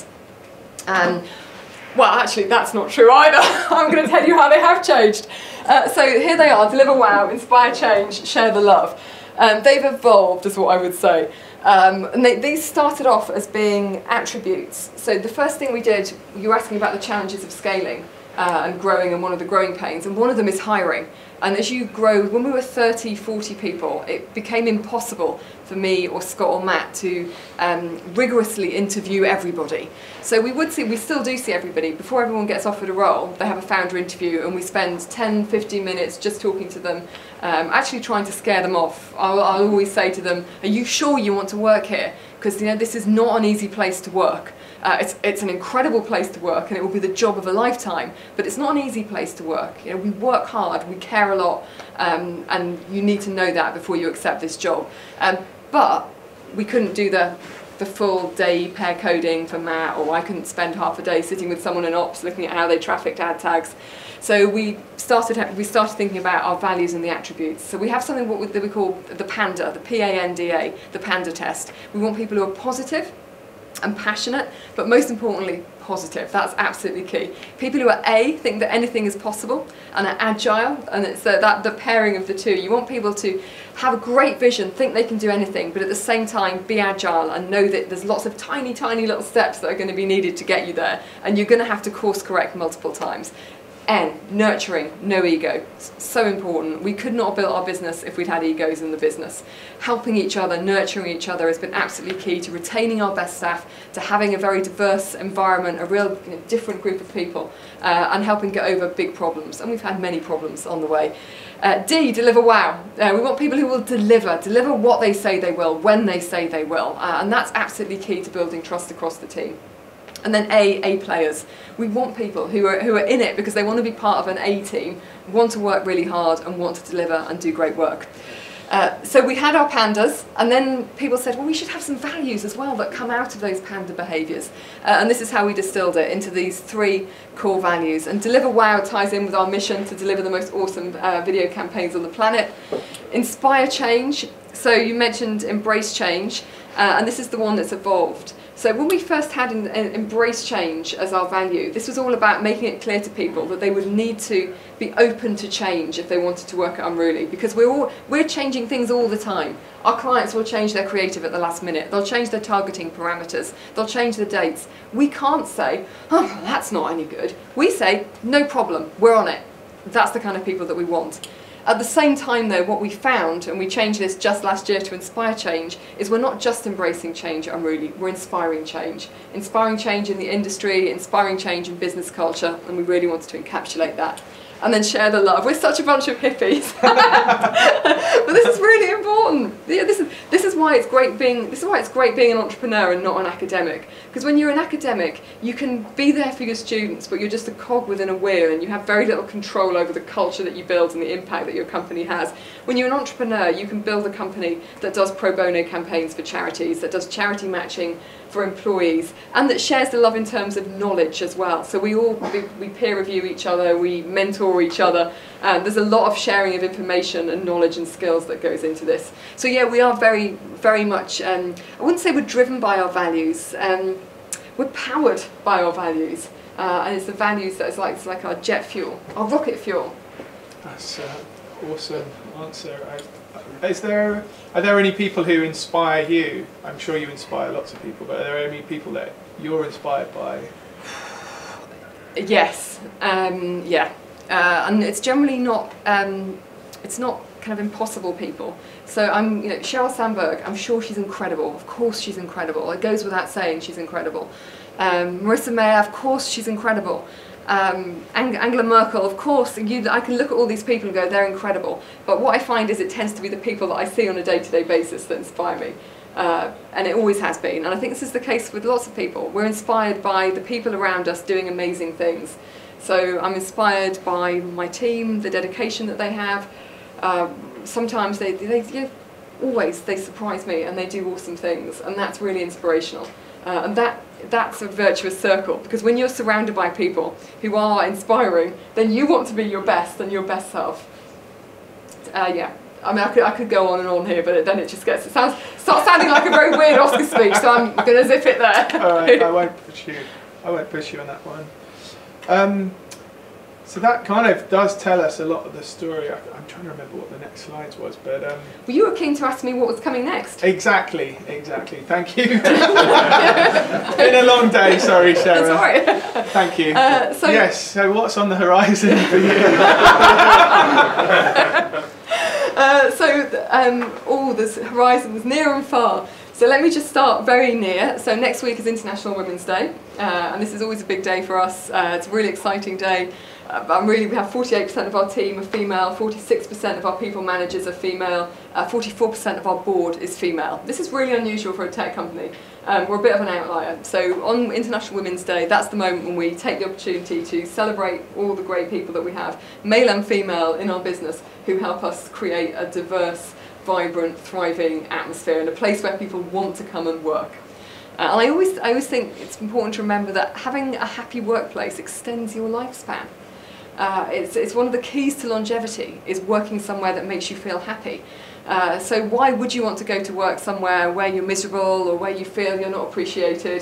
Um, well, actually, that's not true either. I'm going to tell you how they have changed. Uh, so here they are: deliver wow, inspire change, share the love. Um, they've evolved, is what I would say. Um, and they, these started off as being attributes. So the first thing we did, you were asking about the challenges of scaling uh, and growing, and one of the growing pains, and one of them is hiring. And as you grow, when we were thirty, forty people, it became impossible for me or Scott or Matt to um, rigorously interview everybody. So we would see, we still do see everybody. Before everyone gets offered a role, they have a founder interview, and we spend ten, fifteen minutes just talking to them, um, actually trying to scare them off. I'll, I'll always say to them, are you sure you want to work here? Because, you know, this is not an easy place to work. Uh, it's, it's an incredible place to work, and it will be the job of a lifetime, but it's not an easy place to work. You know, we work hard, we care a lot, um, and you need to know that before you accept this job. Um, but we couldn't do the, the full day pair coding for Matt, or I couldn't spend half a day sitting with someone in ops looking at how they trafficked ad tags. So we started, we started thinking about our values and the attributes. So we have something what we, that we call the PANDA, the P A N D A, the PANDA test. We want people who are positive and passionate, but most importantly, positive. That's absolutely key. People who are A, think that anything is possible and are agile, and it's uh, that the pairing of the two. You want people to have a great vision, think they can do anything, but at the same time be agile and know that there's lots of tiny, tiny little steps that are going to be needed to get you there, and you're going to have to course correct multiple times. N, nurturing, no ego. So important. We could not have built our business if we'd had egos in the business. Helping each other, nurturing each other has been absolutely key to retaining our best staff, to having a very diverse environment, a real you know, different group of people, uh, and helping get over big problems. And we've had many problems on the way. Uh, D, deliver wow. Uh, we want people who will deliver, deliver what they say they will, when they say they will. Uh, and that's absolutely key to building trust across the team. And then A, A players. We want people who are, who are in it because they want to be part of an A team, want to work really hard and want to deliver and do great work. Uh, so we had our pandas, and then people said, well, we should have some values as well that come out of those panda behaviours. Uh, and this is how we distilled it into these three core values. And Deliver Wow ties in with our mission to deliver the most awesome uh, video campaigns on the planet. Inspire change. So you mentioned embrace change, uh, and this is the one that's evolved. So when we first had in, in, embrace change as our value, this was all about making it clear to people that they would need to be open to change if they wanted to work at Unruly, because we're all we're changing things all the time. Our clients will change their creative at the last minute. They'll change their targeting parameters. They'll change the dates. We can't say, oh, that's not any good. We say, no problem, we're on it. That's the kind of people that we want. At the same time though, what we found, and we changed this just last year to inspire change, is we're not just embracing change at Unruly, we're inspiring change. Inspiring change in the industry, inspiring change in business culture, and we really wanted to encapsulate that. And then share the love. We're such a bunch of hippies. But this is really important. Yeah, this is this is why it's great being this is why it's great being an entrepreneur and not an academic. Because when you're an academic, you can be there for your students, but you're just a cog within a wheel, and you have very little control over the culture that you build and the impact that your company has. When you're an entrepreneur, you can build a company that does pro bono campaigns for charities, that does charity matching for employees, and that shares the love in terms of knowledge as well. So we all we, we peer review each other, we mentor each other, and there's a lot of sharing of information and knowledge and skills that goes into this. So yeah, we are very, very much, um, I wouldn't say we're driven by our values, um, we're powered by our values, uh, and it's the values that is like, it's like our jet fuel, our rocket fuel. That's an awesome answer. I, Is there, are there any people who inspire you? I'm sure you inspire lots of people, but are there any people that you're inspired by? Yes, um, yeah, uh, and it's generally not, um, it's not kind of impossible people. So I'm, you know, Sheryl Sandberg, I'm sure she's incredible. Of course she's incredible. It goes without saying she's incredible. Um, Marissa Mayer, of course she's incredible. Um, Ang Angela Merkel, of course, you, I can look at all these people and go, they're incredible. But what I find is it tends to be the people that I see on a day-to-day basis that inspire me. Uh, and it always has been. And I think this is the case with lots of people. We're inspired by the people around us doing amazing things. So I'm inspired by my team, the dedication that they have. Uh, sometimes they, they you know, always they surprise me and they do awesome things. And that's really inspirational. Uh, and that that's a virtuous circle, because when you're surrounded by people who are inspiring, then you want to be your best and your best self. Uh, yeah, I mean, I could, I could go on and on here, but then it just gets, it sounds, starts sounding like a very weird Oscar speech, so I'm going to zip it there. All right, I won't push you. I won't push you on that one. Um, so that kind of does tell us a lot of the story. I, I'm trying to remember what the next slides was, but um, well, you were keen to ask me what was coming next. Exactly, exactly. Thank you. Been a long day. Sorry, Sarah. Sorry. Thank you. Uh, so yes. So what's on the horizon for you? uh, so um, all this horizons near and far. So let me just start very near. So next week is International Women's Day, uh, and this is always a big day for us. Uh, it's a really exciting day. Uh, I'm really, we have forty-eight percent of our team are female, forty-six percent of our people managers are female, uh, forty-four percent of our board is female. This is really unusual for a tech company. Um, we're a bit of an outlier. So on International Women's Day, that's the moment when we take the opportunity to celebrate all the great people that we have, male and female, in our business, who help us create a diverse, vibrant, thriving atmosphere and a place where people want to come and work. Uh, and I always, I always think it's important to remember that having a happy workplace extends your lifespan. Uh, it's, it's one of the keys to longevity, is working somewhere that makes you feel happy. Uh, so why would you want to go to work somewhere where you're miserable or where you feel you're not appreciated?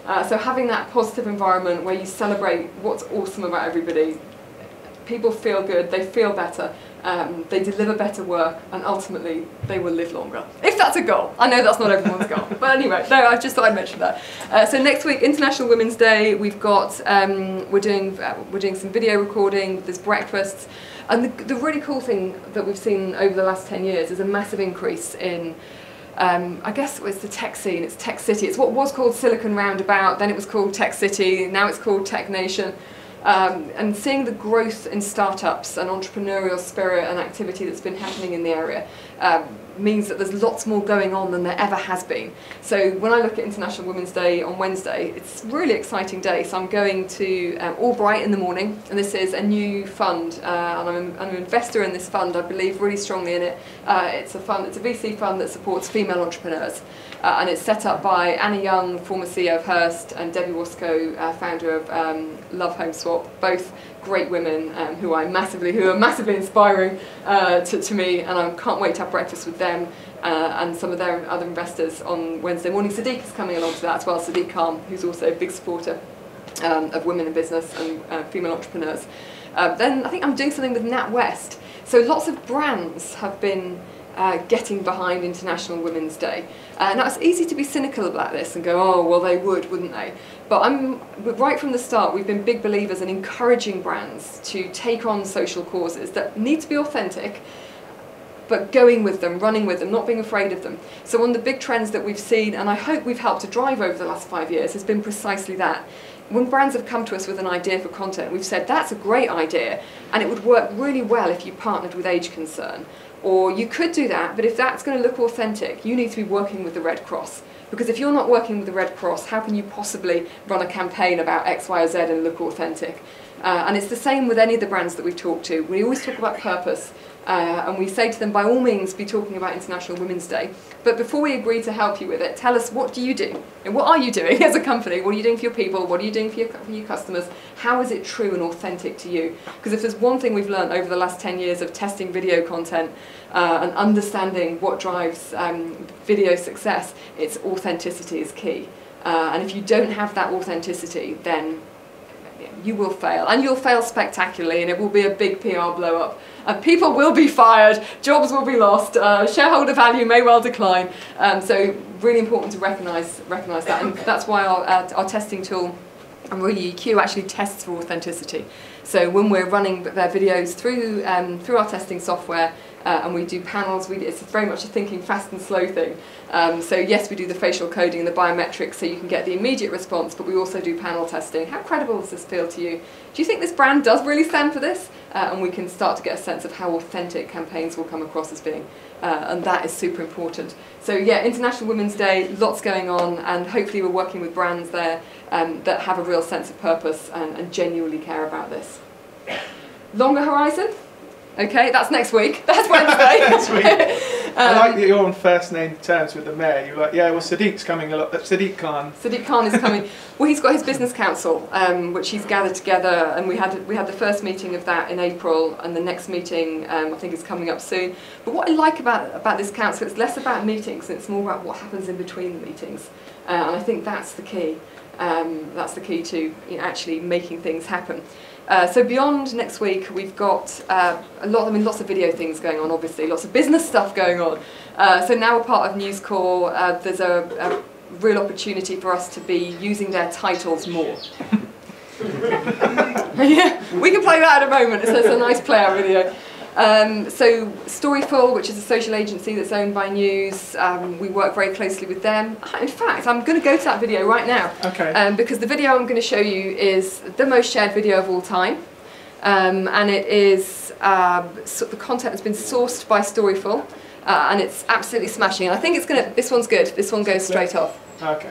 Uh, so having that positive environment where you celebrate what's awesome about everybody, people feel good, they feel better, um, they deliver better work, and ultimately they will live longer. If that's a goal. I know that's not everyone's goal. But anyway, no, I just thought I'd mention that. Uh, so next week, International Women's Day, we've got, um, we're, doing, uh, we're doing some video recording, there's breakfasts, and the, the really cool thing that we've seen over the last ten years is a massive increase in Um, I guess it's the tech scene, it's Tech City. It's what was called Silicon Roundabout, then it was called Tech City, now it's called Tech Nation. Um, and seeing the growth in startups and entrepreneurial spirit and activity that's been happening in the area um, means that there's lots more going on than there ever has been. So when I look at International Women's Day on Wednesday, it's a really exciting day. So I'm going to um, Albright in the morning, and this is a new fund, uh, and I'm, I'm an investor in this fund. I believe really strongly in it. Uh, it's a fund, it's a V C fund that supports female entrepreneurs. Uh, and it's set up by Anna Young, former C E O of Hearst, and Debbie Wasco, uh, founder of um, Love Home Swap, both great women um, who I massively, who are massively inspiring uh, to, to me, and I can't wait to have breakfast with them uh, and some of their other investors on Wednesday morning. Sadiq is coming along to that as well, Sadiq Khan, who's also a big supporter um, of women in business and uh, female entrepreneurs. Uh, then I think I'm doing something with NatWest. So lots of brands have been Uh, getting behind International Women's Day. Uh, now it's easy to be cynical about this and go, oh, well they would, wouldn't they? But I'm, right from the start, we've been big believers in encouraging brands to take on social causes that need to be authentic, but going with them, running with them, not being afraid of them. So one of the big trends that we've seen, and I hope we've helped to drive over the last five years, has been precisely that. When brands have come to us with an idea for content, we've said, that's a great idea, and it would work really well if you partnered with Age Concern. Or you could do that, but if that's going to look authentic, you need to be working with the Red Cross. Because if you're not working with the Red Cross, how can you possibly run a campaign about X, Y, or Z and look authentic? Uh, and it's the same with any of the brands that we've talked to. We always talk about purpose, uh, and we say to them, by all means, be talking about International Women's Day. But before we agree to help you with it, tell us, what do you do? And what are you doing as a company? What are you doing for your people? What are you doing for your, for your customers? How is it true and authentic to you? Because if there's one thing we've learned over the last ten years of testing video content uh, and understanding what drives um, video success, it's authenticity is key. Uh, and if you don't have that authenticity, then you will fail, and you'll fail spectacularly, and it will be a big P R blow up. Uh, people will be fired, jobs will be lost, uh, shareholder value may well decline. Um, so really important to recognise recognise that, and that's why our, uh, our testing tool, Unruly E Q, actually tests for authenticity. So when we're running their videos through um, through our testing software, uh, and we do panels, we, it's very much a thinking fast and slow thing. Um, so yes, we do the facial coding and the biometrics so you can get the immediate response, but we also do panel testing. How credible does this feel to you? Do you think this brand does really stand for this? Uh, and we can start to get a sense of how authentic campaigns will come across as being. Uh, and that is super important. So yeah, International Women's Day, lots going on, and hopefully we're working with brands there um, that have a real sense of purpose and, and genuinely care about this. Longer horizon? Okay, that's next week. That's Wednesday. Next week. um, I like that you're on first name terms with the mayor. You're like, yeah, well, Sadiq's coming a lot. Sadiq Khan. Sadiq Khan is coming. Well, he's got his business council, um, which he's gathered together, and we had we had the first meeting of that in April, and the next meeting um, I think is coming up soon. But what I like about about this council, it's less about meetings, it's more about what happens in between the meetings, uh, and I think that's the key. Um, that's the key to, you know, actually making things happen. Uh, so beyond next week, we've got uh, a lot, I mean, lots of video things going on, obviously, lots of business stuff going on. Uh, so now we're part of News Corp. Uh, there's a, a real opportunity for us to be using their titles more. Yeah, we can play that in a moment. It's, it's a nice player video. Um, so Storyful, which is a social agency that's owned by News, um, we work very closely with them. In fact, I'm going to go to that video right now. Okay. Um, because the video I'm going to show you is the most shared video of all time. Um, and it is, uh, so the content has been sourced by Storyful, uh, and it's absolutely smashing. And I think it's going to, this one's good. This one goes straight off. Okay.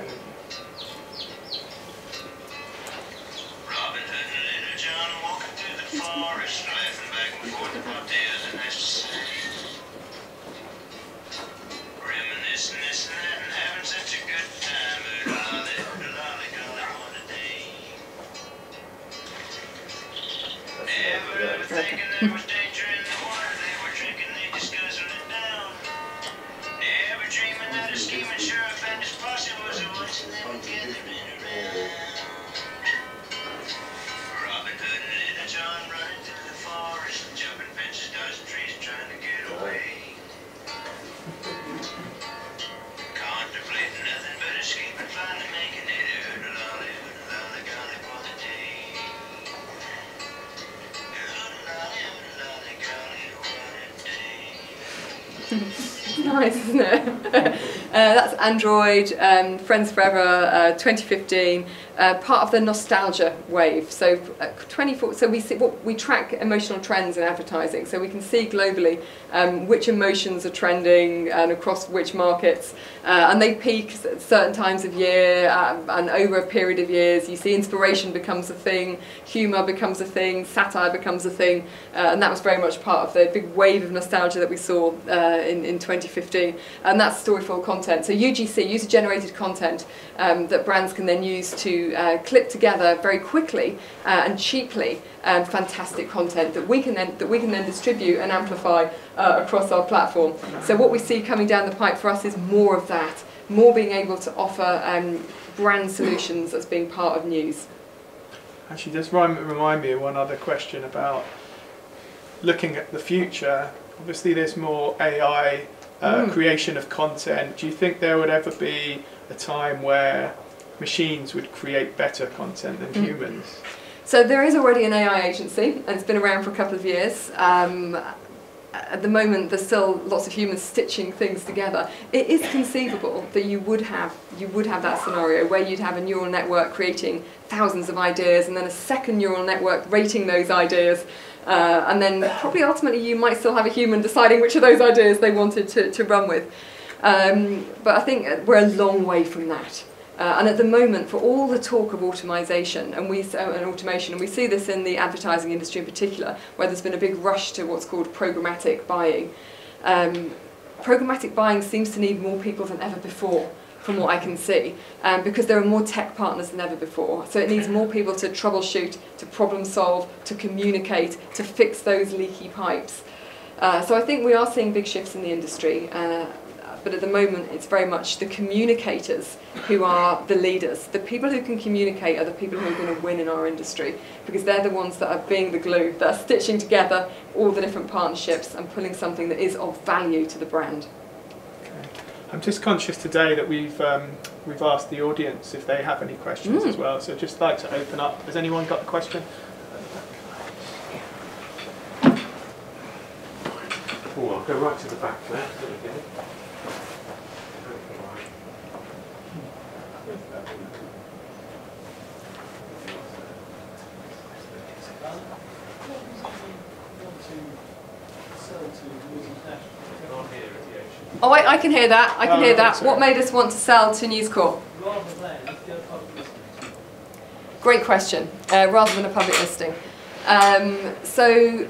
Nice, isn't it? uh, that's Android, um, Friends Forever, uh, twenty fifteen, uh, part of the nostalgia wave. So, uh, twenty-four. So we see what we track emotional trends in advertising. So we can see globally um, which emotions are trending and across which markets, uh, and they peak at certain times of year um, and over a period of years. You see, inspiration becomes a thing, humour becomes a thing, satire becomes a thing, uh, and that was very much part of the big wave of nostalgia that we saw uh, in in twenty fifteen, and that's storyful content. So U G C, user-generated content, um, that brands can then use to uh, clip together very quickly uh, and cheaply um, fantastic content that we can then that we can then distribute and amplify uh, across our platform. So what we see coming down the pipe for us is more of that, more being able to offer um, brand solutions as being part of news. Actually, just remind, remind me of one other question about looking at the future. Obviously, there's more A I uh, mm. creation of content. Do you think there would ever be a time where machines would create better content than mm. humans? So there is already an A I agency, and it's been around for a couple of years. Um, at the moment, there's still lots of humans stitching things together. It is conceivable that you would have you would have that scenario where you'd have a neural network creating thousands of ideas, and then a second neural network rating those ideas. Uh, and then probably ultimately you might still have a human deciding which of those ideas they wanted to, to run with. Um, but I think we're a long way from that. Uh, and at the moment, for all the talk of automation, and we uh, and automation, and we see this in the advertising industry in particular, where there's been a big rush to what's called programmatic buying. Um, programmatic buying seems to need more people than ever before, from what I can see, um, because there are more tech partners than ever before. So it needs more people to troubleshoot, to problem solve, to communicate, to fix those leaky pipes. Uh, so I think we are seeing big shifts in the industry, uh, but at the moment it's very much the communicators who are the leaders. The people who can communicate are the people who are going to win in our industry, because they're the ones that are being the glue, that are stitching together all the different partnerships and pulling something that is of value to the brand. I'm just conscious today that we've um, we've asked the audience if they have any questions mm. as well. So I'd just like to open up. Has anyone got a question? Oh, I'll go right to the back there. Okay. Oh, I, I can hear that. I can oh, hear that. Sorry. What made us want to sell to News Corp? Great question. Uh, rather than a public listing. Um, so,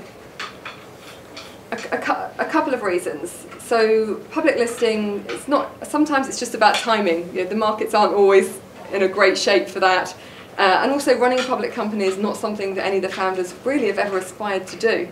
a, a, a couple of reasons. So, public listing, it's not. Sometimes it's just about timing. You know, the markets aren't always in a great shape for that. Uh, and also, running a public company is not something that any of the founders really have ever aspired to do.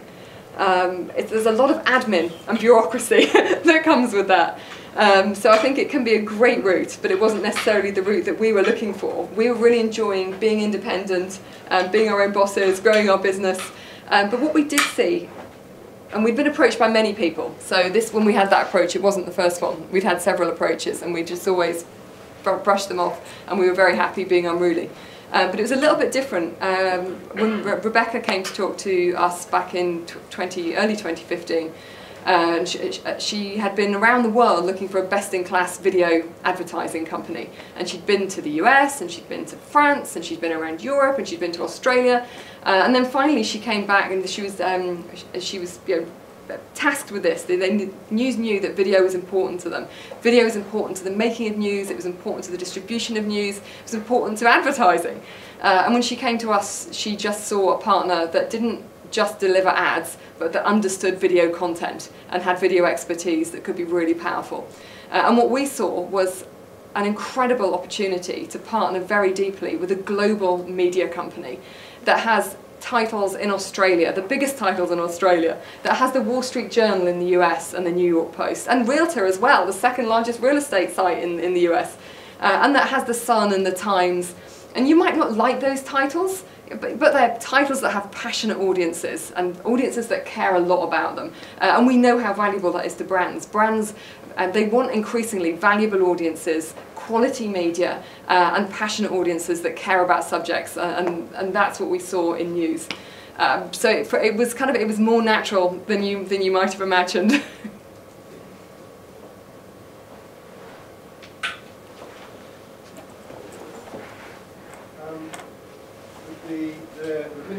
Um, it, there's a lot of admin and bureaucracy that comes with that. Um, so I think it can be a great route, but it wasn't necessarily the route that we were looking for. We were really enjoying being independent, um, being our own bosses, growing our business. Um, but what we did see, and we'd been approached by many people, so this, when we had that approach, it wasn't the first one. We'd had several approaches, and we just always br brushed them off, and we were very happy being unruly. Um, but it was a little bit different. Um, when Re Rebecca came to talk to us back in twenty, early twenty fifteen, uh, and she, she had been around the world looking for a best-in-class video advertising company. And she'd been to the U S, and she'd been to France, and she'd been around Europe, and she'd been to Australia. Uh, and then finally she came back, and she was, um, she was you know, tasked with this. They, they news knew that video was important to them. Video was important to the making of news, it was important to the distribution of news, it was important to advertising. Uh, and when she came to us, she just saw a partner that didn't just deliver ads, but that understood video content and had video expertise that could be really powerful. Uh, and what we saw was an incredible opportunity to partner very deeply with a global media company that has titles in Australia, the biggest titles in Australia, that has the Wall Street Journal in the U S and the New York Post, and Realtor as well, the second largest real estate site in, in the U S, uh, and that has the Sun and the Times. And you might not like those titles, but, but they're titles that have passionate audiences, and audiences that care a lot about them. Uh, and we know how valuable that is to brands. Brands, uh, they want increasingly valuable audiences, quality media, uh, and passionate audiences that care about subjects, uh, and, and that's what we saw in news. Um, so it, it was kind of, it was more natural than you, than you might have imagined.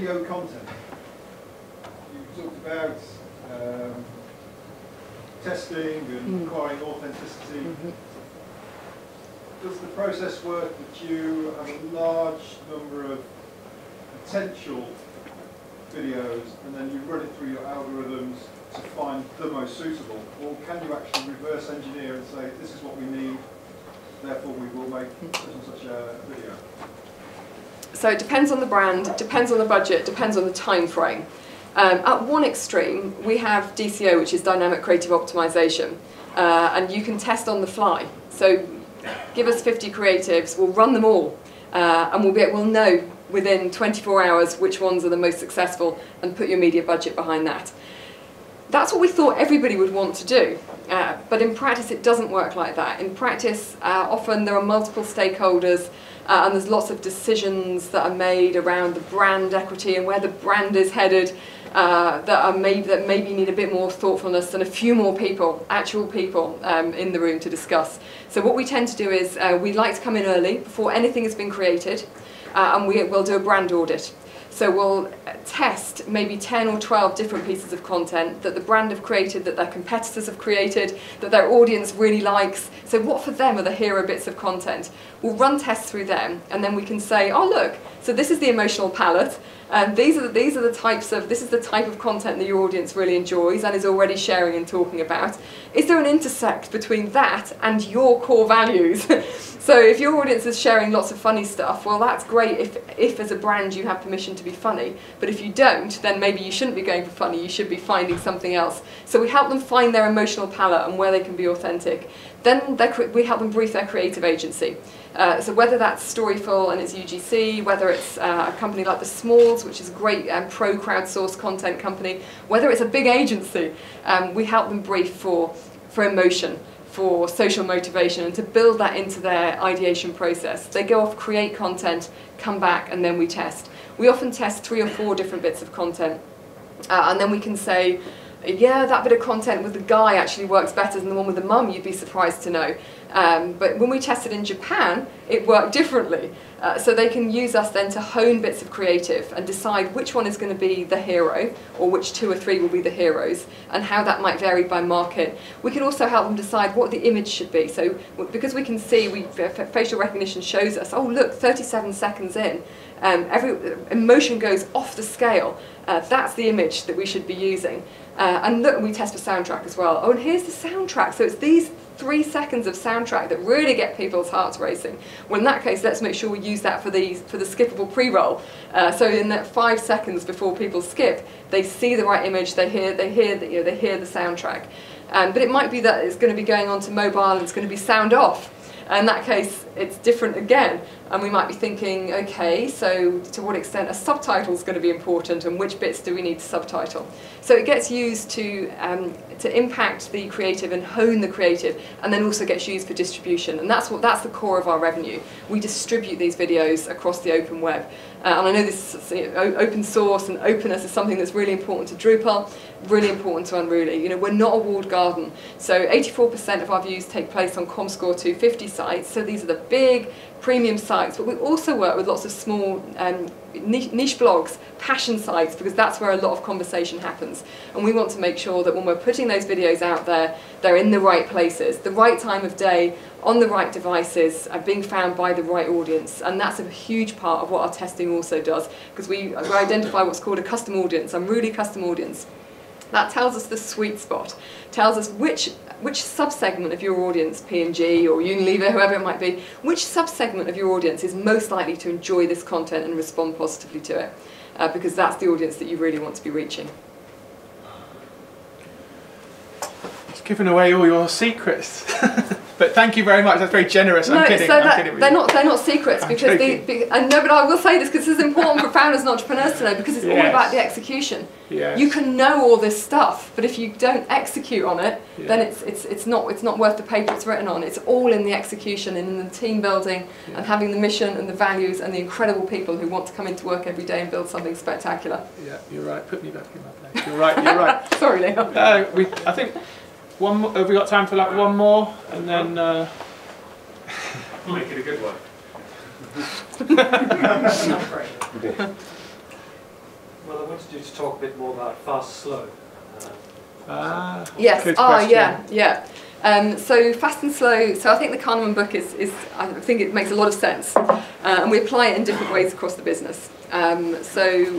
video content. You talked about um, testing and Mm. acquiring authenticity. Mm-hmm. Does the process work that you have a large number of potential videos and then you run it through your algorithms to find the most suitable? Or can you actually reverse engineer and say, this is what we need, therefore we will make such and such a video? So it depends on the brand, it depends on the budget, it depends on the time frame. Um, at one extreme, we have D C O, which is Dynamic Creative Optimization, uh, and you can test on the fly. So give us fifty creatives, we'll run them all, uh, and we'll, be, we'll know within twenty-four hours which ones are the most successful and put your media budget behind that. That's what we thought everybody would want to do, uh, but in practice it doesn't work like that. In practice, uh, often there are multiple stakeholders uh, and there's lots of decisions that are made around the brand equity and where the brand is headed uh, that, are maybe, that maybe need a bit more thoughtfulness and a few more people, actual people um, in the room to discuss. So what we tend to do is uh, we like to come in early before anything has been created, uh, and we, we'll do a brand audit. So we'll test maybe ten or twelve different pieces of content that the brand have created, that their competitors have created, that their audience really likes. So what for them are the hero bits of content? We'll run tests through them, and then we can say, oh look, so this is the emotional palette, and these are the, these are the types of, this is the type of content that your audience really enjoys and is already sharing and talking about. Is there an intersect between that and your core values? So if your audience is sharing lots of funny stuff, well that's great if, if as a brand you have permission to be funny, but if you don't, then maybe you shouldn't be going for funny, you should be finding something else. So we help them find their emotional palette and where they can be authentic. Then we help them brief their creative agency. Uh, so whether that's Storyful and its U G C, whether it's uh, a company like The Smalls, which is a great um, pro crowdsourced content company, whether it's a big agency, um, we help them brief for, for emotion, for social motivation, and to build that into their ideation process. They go off, create content, come back, and then we test. We often test three or four different bits of content, uh, and then we can say, yeah, that bit of content with the guy actually works better than the one with the mum, you'd be surprised to know. Um, but when we tested in Japan, it worked differently. Uh, so they can use us then to hone bits of creative and decide which one is going to be the hero, or which two or three will be the heroes, and how that might vary by market. We can also help them decide what the image should be. So because we can see, we, facial recognition shows us, oh look, thirty-seven seconds in, um, every emotion goes off the scale. Uh, that's the image that we should be using. Uh, and look, we test for soundtrack as well. Oh, and here's the soundtrack. So it's these three seconds of soundtrack that really get people's hearts racing. Well, in that case, let's make sure we use that for the, for the skippable pre-roll. Uh, so in that five seconds before people skip, they see the right image, they hear, they hear, the, you know, they hear the soundtrack. Um, but it might be that it's going to be going on to mobile and it's going to be sound off. In that case, it's different again, and we might be thinking, okay, so to what extent a subtitle is going to be important, and which bits do we need to subtitle? So it gets used to um, to impact the creative and hone the creative, and then also gets used for distribution, and that's what that's the core of our revenue. We distribute these videos across the open web, uh, and I know this is, you know, open source and openness is something that's really important to Drupal, really important to Unruly. You know, we're not a walled garden, so eighty-four percent of our views take place on ComScore two fifty sites. So these are the big premium sites, but we also work with lots of small um, niche blogs, passion sites, because that's where a lot of conversation happens. And we want to make sure that when we're putting those videos out there, they're in the right places, the right time of day, on the right devices, and being found by the right audience. And that's a huge part of what our testing also does, because we, we identify what's called a custom audience, Unruly custom audience. That tells us the sweet spot, tells us which which subsegment of your audience, P and G or Unilever, whoever it might be, which subsegment of your audience is most likely to enjoy this content and respond positively to it, uh, because that's the audience that you really want to be reaching. It's giving away all your secrets. But thank you very much. That's very generous. I'm no, kidding. so I'm that, kidding with they're you. not they're not secrets, I'm because the, joking. be, and no, but I will say this because this is important for founders and entrepreneurs to know, because it's all Yes. about the execution. Yes. You can know all this stuff, but if you don't execute on it, Yeah. then it's it's it's not it's not worth the paper it's written on. It's all in the execution and in the team building, Yeah. and having the mission and the values and the incredible people who want to come into work every day and build something spectacular. Yeah, you're right. Put me back in my place. You're right. You're right. Sorry, Leo. Uh, we, I think one. More, have we got time for like one more, and then? Uh, Make it a good one. Well, I wanted you to talk a bit more about fast, slow. Uh, Ah, Yes. good Oh, question. yeah, yeah. Um, so fast and slow. So I think the Kahneman book is, is I think it makes a lot of sense, uh, and we apply it in different ways across the business. Um, so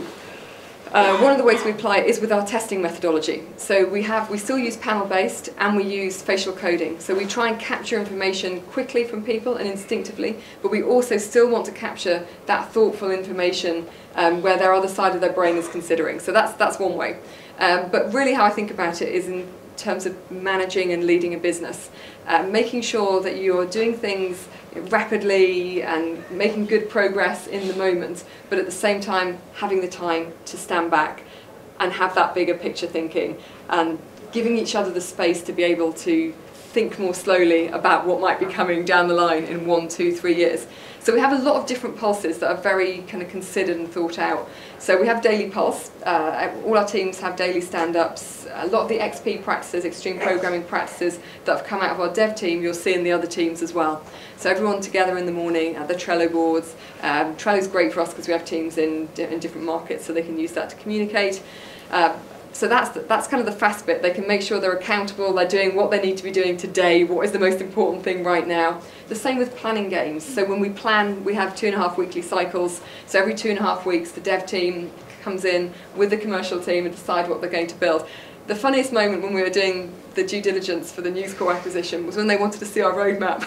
uh, one of the ways we apply it is with our testing methodology. So we have we still use panel based and we use facial coding. So we try and capture information quickly from people and instinctively, but we also still want to capture that thoughtful information um, where their other side of their brain is considering. So that's that's one way. Um, but really how I think about it is in terms of managing and leading a business, uh, making sure that you're doing things rapidly and making good progress in the moment, but at the same time having the time to stand back and have that bigger picture thinking and giving each other the space to be able to think more slowly about what might be coming down the line in one, two, three years. So we have a lot of different pulses that are very kind of considered and thought out. So we have daily pulse. Uh, all our teams have daily stand-ups. A lot of the X P practices, extreme programming practices that have come out of our dev team, you'll see in the other teams as well. So everyone together in the morning at the Trello boards. Um, Trello's great for us because we have teams in, in different markets, so they can use that to communicate. Uh, So that's, the, that's kind of the fast bit. They can make sure they're accountable, they're doing what they need to be doing today, what is the most important thing right now. The same with planning games. So when we plan, we have two and a half weekly cycles. So every two and a half weeks, the dev team comes in with the commercial team and decide what they're going to build. The funniest moment when we were doing the due diligence for the News Corp acquisition was when they wanted to see our roadmap.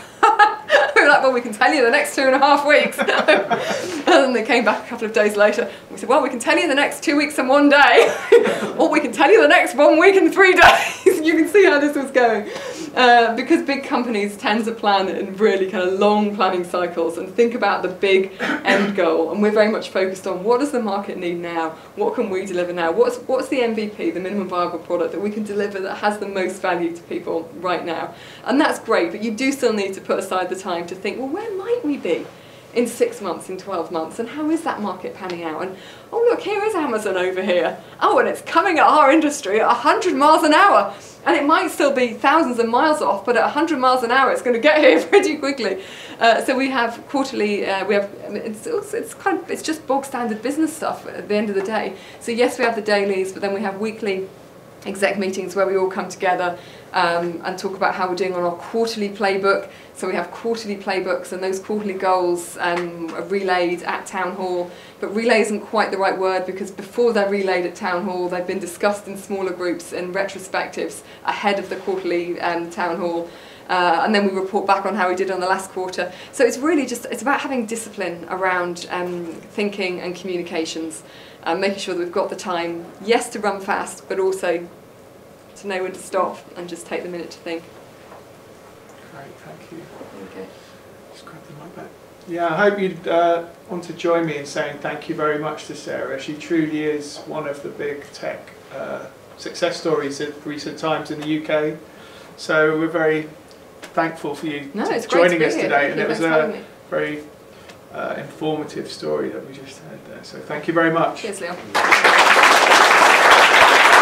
We were like, well, we can tell you the next two and a half weeks. And then they came back a couple of days later. We said, well, we can tell you the next two weeks and one day. Or we can tell you the next one week and three days. You can see how this was going. Uh, because big companies tend to plan in really kind of long planning cycles and think about the big end goal. And we're very much focused on what does the market need now? What can we deliver now? What's, what's the M V P, the minimum viable product that we can deliver that has the most value to people right now? And that's great, but you do still need to put aside the time to think, well, where might we be in six months, in twelve months, and how is that market panning out? And oh, look, here is Amazon over here. Oh, and it's coming at our industry at one hundred miles an hour. And it might still be thousands of miles off, but at one hundred miles an hour, it's going to get here pretty quickly. Uh, so we have quarterly, uh, we have, I mean, it's, it's, kind of, it's just bog standard business stuff at the end of the day. So yes, we have the dailies, but then we have weekly exec meetings where we all come together um, and talk about how we're doing on our quarterly playbook. So we have quarterly playbooks, and those quarterly goals um, are relayed at Town Hall. But relay isn't quite the right word, because before they're relayed at Town Hall, they've been discussed in smaller groups in retrospectives ahead of the quarterly um, Town Hall. Uh, and then we report back on how we did on the last quarter. So it's really just, it's about having discipline around um, thinking and communications, and making sure that we've got the time, yes, to run fast, but also to know when to stop and just take the minute to think. Great, thank you. Okay. Just grab the mic back. Yeah, I hope you'd uh, want to join me in saying thank you very much to Sarah. She truly is one of the big tech uh, success stories of recent times in the U K. So we're very thankful for you No, to it's great joining to be us here. today, Thank and you. it was Thanks for having a me. very uh, informative story that we just heard there. So thank you very much. Cheers, Leo.